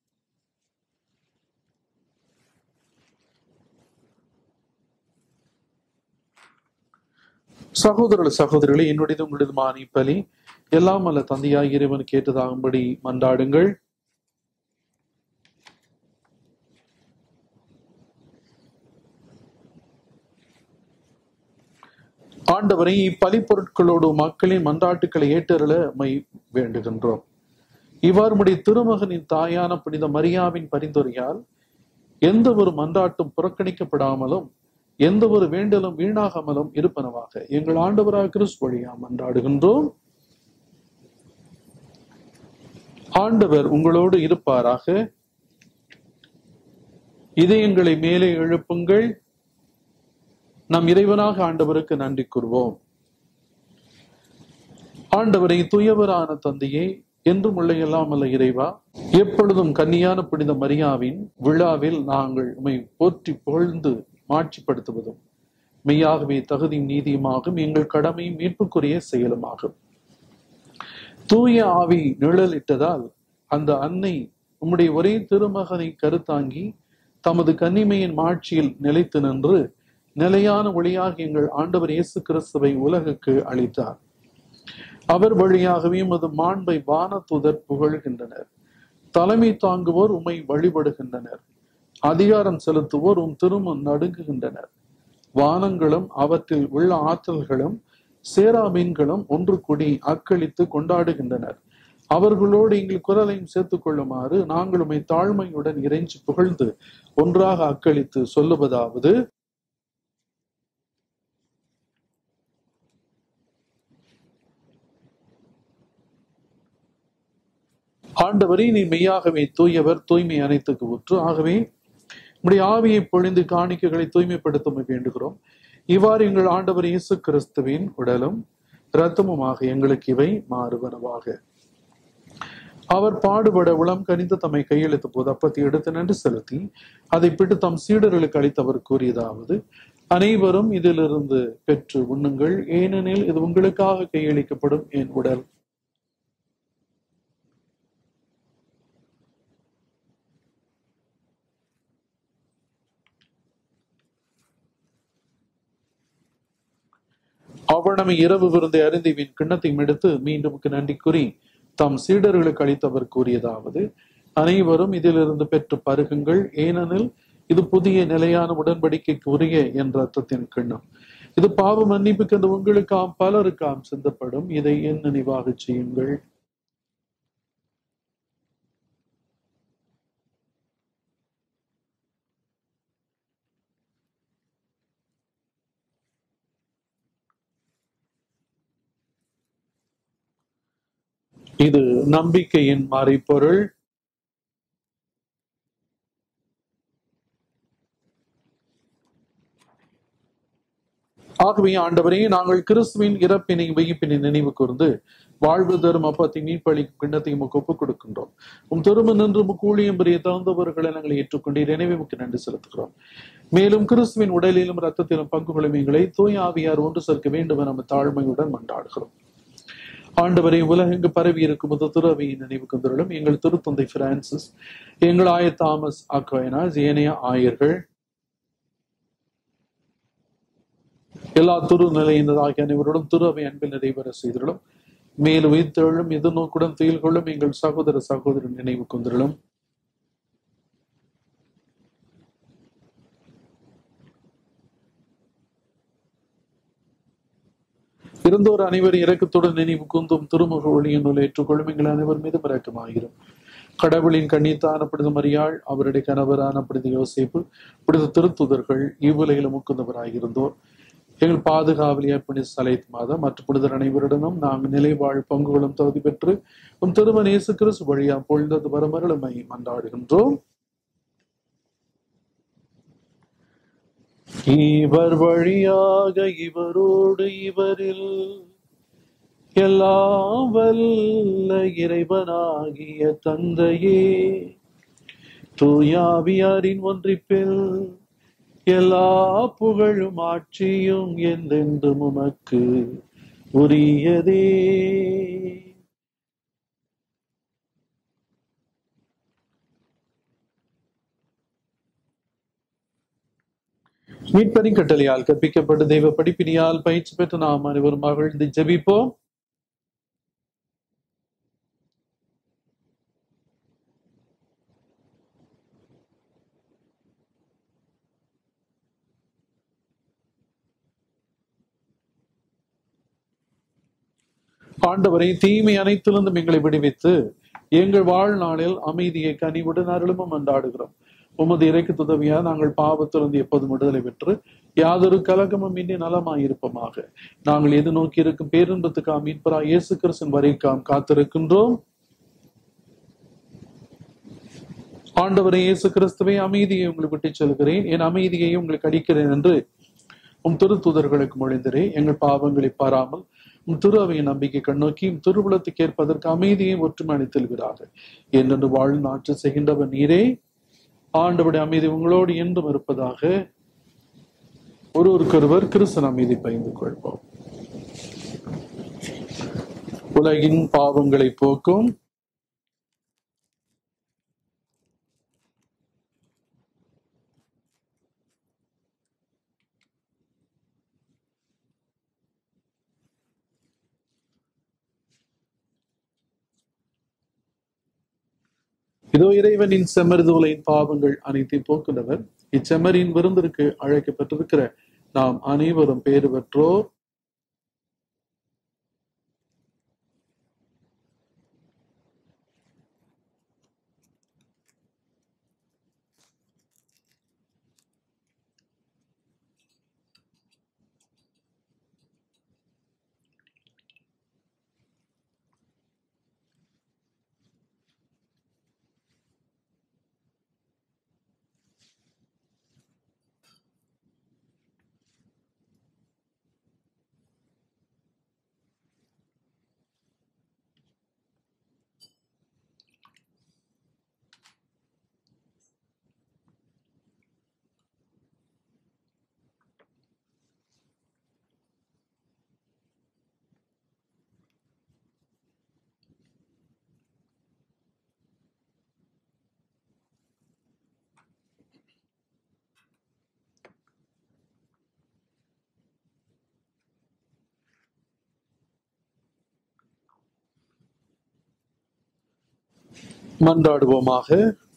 சகோதரர்கள் சகோதரிகளை, என்னுடையது உங்களுடையதுமான இப்பலி எல்லாம் அல்ல தந்தையாய் இறைவன் கேட்டதாகும்படி மன்றாடுங்கள். ஆண்டவரை இப்பலி பொருட்களோடு மக்களின் மன்றாட்டுக்களை ஏற்றருள மை வேண்டுகின்றோம். இவ்வாறு உம்முடைய திருமகனின் தாயான புனித மரியாவின் பரிந்துரையால் எந்த ஒரு மன்றாட்டும் புறக்கணிக்கப்படாமலும் எந்த ஒரு வேண்டலும் வீணாகாமலும் இருப்பனவாக எங்கள் ஆண்டவராக கிறிஸ்து வழியா மன்றாடுகின்றோம். ஆண்டவர் உங்களோடு இருப்பாராக. இதயங்களை மேலே எழுப்புங்கள். நம் இறைவனாக ஆண்டவருக்கு நன்றி கூறுவோம். ஆண்டவரை தூயவரான தந்தையே, என்றும் உள்ள எல்லாம் அல்ல இறைவா, எப்பொழுதும் கன்னியான புனித மரியாவின் விழாவில் நாங்கள் உம்மை போற்றி புகழ்ந்து மாட்சிப்படுத்துவதும் மெய்யாகவே தகுதியும் நீதியுமாகும் எங்கள் கடமையும் மீட்புக்குரிய செயலுமாகும். தூய ஆவி நிழலிட்டதால் அந்த அன்னை உம்முடைய ஒரே திருமகனை கருத்தாங்கி தமது கன்னிமையின் மாட்சியில் நிலைத்து நின்று நிலையான ஒளியாக எங்கள் ஆண்டவர் இயேசு கிறிஸ்துவை உலகுக்கு அளித்தார். அவர் வழியாகவே உமது மாண்பை வானதூதர் புகழ்கின்றனர். தலைமை தாங்குவோர் உம்மை வழிபடுகின்றனர். அதிகாரம் செலுத்துவோர் உம் திருமுன் நடுங்குகின்றனர். வானங்களும் அவற்றில் உள்ள ஆற்றல்களும் சேராமீன்களும் ஒன்று கூடி அக்களித்து கொண்டாடுகின்றனர். அவர்களோடு எங்கள் குரலையும் சேர்த்துக் கொள்ளுமாறு நாங்கள் உம்மை தாழ்மையுடன் இறைஞ்சி புகழ்ந்து ஒன்றாக அக்களித்து சொல்லுவதாவது: ஆண்டவரே, நீ மெய்யாகவே தூயவர், தூய்மை அனைத்துக்கு ஊற்று. ஆகவே உம்முடைய ஆவியை பொழிந்து காணிக்கைகளை தூய்மைப்படுத்த வேண்டுகிறோம். இவ்வாறு எங்கள் ஆண்டவர் இயேசு கிறிஸ்துவின் உடலும் இரத்தமுமாக எங்களுக்கு இவை மாறுவனவாக. அவர் பாடுபட உளம் கனிந்து தம்மை கையெழுத்த போது அப்பத்தை எடுத்து நன்றி செலுத்தி அதை பிட்டு தம் சீடர்களுக்கு அளித்தவர் கூறியதாவது: அனைவரும் இதிலிருந்து பெற்று உண்ணுங்கள், ஏனெனில் இது உங்களுக்காக கையளிக்கப்படும் என் உடல். அவ்வளவு இரவு விருந்தை அறிந்தவின் கிண்ணத்தையும் எடுத்து மீண்டும் நன்றி கூறி தம் சீடர்களுக்கு அளித்தவர் கூறியதாவது: அனைவரும் இதிலிருந்து பெற்று பருகுங்கள், ஏனெனில் இது புதிய நிலையான உடன்படிக்கைக்கு உரிய என் ரத்தத்தின் கிண்ணம். இது பாவ மன்னிப்புக்கு என்று உங்களுக்காம் பலருக்காம் சிந்தப்படும். இதை என் நினைவாக செய்யுங்கள். இது நம்பிக்கையின் மறைபொருள். ஆகவே ஆண்டவரே, நாங்கள் கிறிஸ்துவின் இறப்பினை வைப்பினை நினைவு கூர்ந்து வாழ்வு தரும் அப்பத்தை மீட்பளிக்கும் கிண்ணத்தையும் ஒப்புக் கொடுக்கின்றோம். உம் திரும்ப நின்று கூலியம் பெரிய தகுந்தவர்களை நாங்கள் ஏற்றுக்கொண்டு எனவே முக்கிய நன்றி செலுத்துகிறோம். மேலும் கிறிஸ்துவின் உடலிலும் ரத்தத்திலும் பங்கு கொள்ளும் எங்களை தூய ஆவியார் ஒன்று சேர்க்க வேண்டும் என நம்ம தாழ்மையுடன் மன்றாடுகிறோம். ஆண்டவரை, உலகெங்கு பரவி இருக்கும் திரு அவையின் நினைவு கொண்டிருளும். எங்கள் திருத்தந்தை பிரான்சிஸ், எங்கள் ஆயர் தாமஸ் அக்வைனாஸ், ஏனைய ஆயர்கள், எல்லா துரு நிலையினராகிய அனைவரோடும் திரு அவை அன்பில் நிறைவேற செய்திருளும். மேலும் உயிர்த்தெழும் எதிர்நோக்குடன் துயில் கொள்ளும் எங்கள் சகோதர சகோதரன் நினைவு கொண்டிருளும். இருந்தோர் அனைவரும் இரக்கத்துடன் நினைவு கூந்தும் திருமுக ஒளியின் நூலை ஏற்றுக்கொள்ளும். எங்கள் அனைவர் மீதும் இரக்கமாகிறோம். கடவுளின் கண்ணித்தான புனித மரியாள், அவருடைய கணவரான புனித யோசேப்பு, புனித திருத்துதர்கள், இவ்வுலகிலும் முக்குந்தவராயிருந்தோர், எங்கள் பாதுகாவலியார் புனித சலைத் மாதம் மற்ற புனிதர் அனைவரிடமும் நாங்கள் நிலைவாழ் பங்குகளும் தகுதி பெற்று உம் திருமண இயேசு கிறிஸ்து வழியா பொழுந்தது வரமருளுமை மன்றாடுகின்றோம். இவர் வழியாக இவரோடு இவரில் எல்லாம் வல்ல இறைவனாகிய தந்தையே, தூயாவியாரின் ஒன்றிப்பில் எல்லா புகழும் ஆட்சியும் என்றென்றும் உமக்கு உரியதே. மீட்பரின் கட்டளையால் கற்பிக்கப்பட்டு தெய்வ படிப்பினியால் பயிற்சி பெற்ற நாம் அனைவரும் மகிழ்ந்து ஜெபிப்போம். ஆண்டவரை, தீமை அனைத்திலிருந்தும் எங்களை விடுவித்து எங்கள் வாழ்நாளில் அமைதியை கனிவுடன் அருளும் கொண்டாடுகிறோம். உமது இறைக்கு உதவியா நாங்கள் பாவத்திலிருந்து எப்போதும் விடுதலை பெற்று யாதொரு கலகமும் இன்றி நலமாயிருப்போமாக. நாங்கள் எது நோக்கி இருக்கும் பேரின்பத்துக்காம் மீட்பரா இயேசு கிறிஸ்துவின் வரைக்காம் காத்திருக்கின்றோம். ஆண்டவரை இயேசு கிறிஸ்துவை, அமைதியை உங்களுக்கு விட்டுச் செல்கிறேன், என் அமைதியை உங்களுக்கு அளிக்கிறேன் என்று உம் திரு தூதர்களுக்கு மொழிந்தரே, எங்கள் பாவங்களை பாராமல் உம் திரு அவையின் நம்பிக்கை கண்ணோக்கி உம் திருவுளத்துக்கு ஏற்பதற்கு அமைதியை ஒற்றுமை அளித்தல்கிறார்கள். என்னென்று வாழ் நாற்று செய்கின்றவர் நீரே. ஆண்டவருடைய அமைதி உங்களோடு என்றும் இருப்பதாக. ஒருவருக்கொருவர் கிறிஸ்தன் அமைதி பகிர்ந்து கொள்வோம். உலகின் பாவங்களை போக்கும் இதோ இறைவனின் செம்மறிதோலின் பாவங்கள் அனைத்தையும் போக்குண்டவர். இச்செம்மறியின் விருந்திற்கு அழைக்கப்பட்டிருக்கிற நாம் அனைவரும் பேறு பெற்றோர். மன்றாடுவோமாக.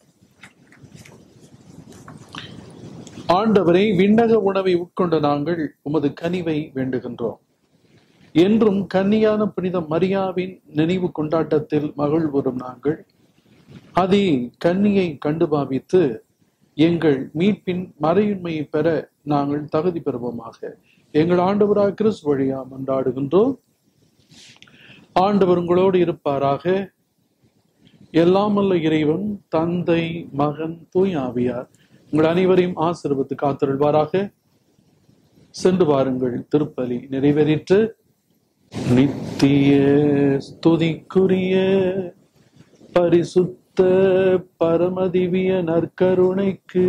ஆண்டவரை, விண்ணக உணவை உட்கொண்ட நாங்கள் உமது கனிவை வேண்டுகின்றோம். என்றும் கன்னியான புனித மரியாவின் நினைவு கொண்டாட்டத்தில் மகிழ்வுறும் நாங்கள் அதை கன்னியை கண்டு பாவித்து எங்கள் மீட்பின் மறையுண்மையை பெற நாங்கள் தகுதி பெறுவோமாக. எங்கள் ஆண்டவராக கிறிஸ்து வழியா மன்றாடுகின்றோம். ஆண்டவர் உங்களோடு இருப்பாராக. எல்லாம் வல்ல இறைவன் தந்தை, மகன், தூய் ஆவியார் உங்கள் அனைவரையும் ஆசீர்வதித்து காத்தருள்வாராக. சென்று வாருங்கள், திருப்பலி நிறைவேறிற்று. நித்திய ஸ்துதிக்குரிய பரிசுத்த பரமதிவிய நற்கருணைக்கு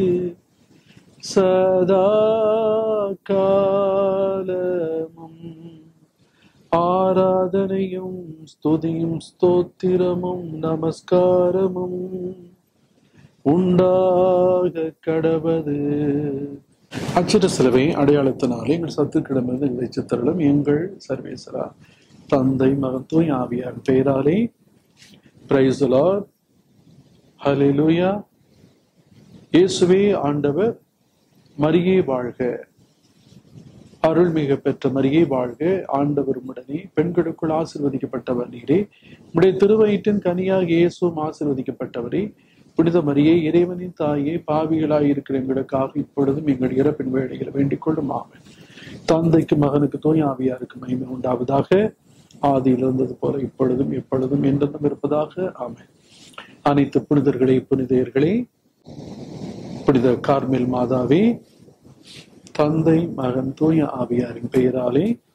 சதா காலமும் ஆராதனையும் ஸ்துதியும் ஸ்தோத்திரமும் நமஸ்காரமும் உண்டாக கடவது. அச்சிட்ட சிலுவை அடையாளத்தினாலே எங்கள் சத்துக்கிடமிருந்து இளைச்சத்தருளும் எங்கள் சர்வேஸ்வரா தந்தை, மகன், தூய் ஆவியார் பெயராலே. Praise the lord. ஹல்லேலூயா. இயேசுவே ஆண்டவர். மரியே வாழ்க. அருள்மிக பெற்ற மரியே வாழ்க. ஆண்டவர் உம்முடனே, பெண்களுக்குள் ஆசீர்வதிக்கப்பட்டவர் நீரே. உம்முடைய திருவயிற்றின் கனியாக இயேசுவும் ஆசீர்வதிக்கப்பட்டவரே. புனித மரியே, இறைவனின் தாயே, பாவிகளாய் இருக்கிற எங்களுக்காக இப்பொழுதும் எங்கள் இறப்பின் வேளையில் வேண்டிக் கொள்ளும். ஆமென். தந்தைக்கு, மகனுக்கு, தூய் ஆவியாருக்கு மகிமை உண்டாவதாக. ஆதியில் இருந்தது போல இப்பொழுதும் எப்பொழுதும் என்றென்றும் இருப்பதாக. ஆமென். அனைத்து புனிதர்களே, புனிதையர்களே, புனித கார்மேல் மாதாவே, தந்தை, மகன், தூய ஆவியாரின் பெயராலே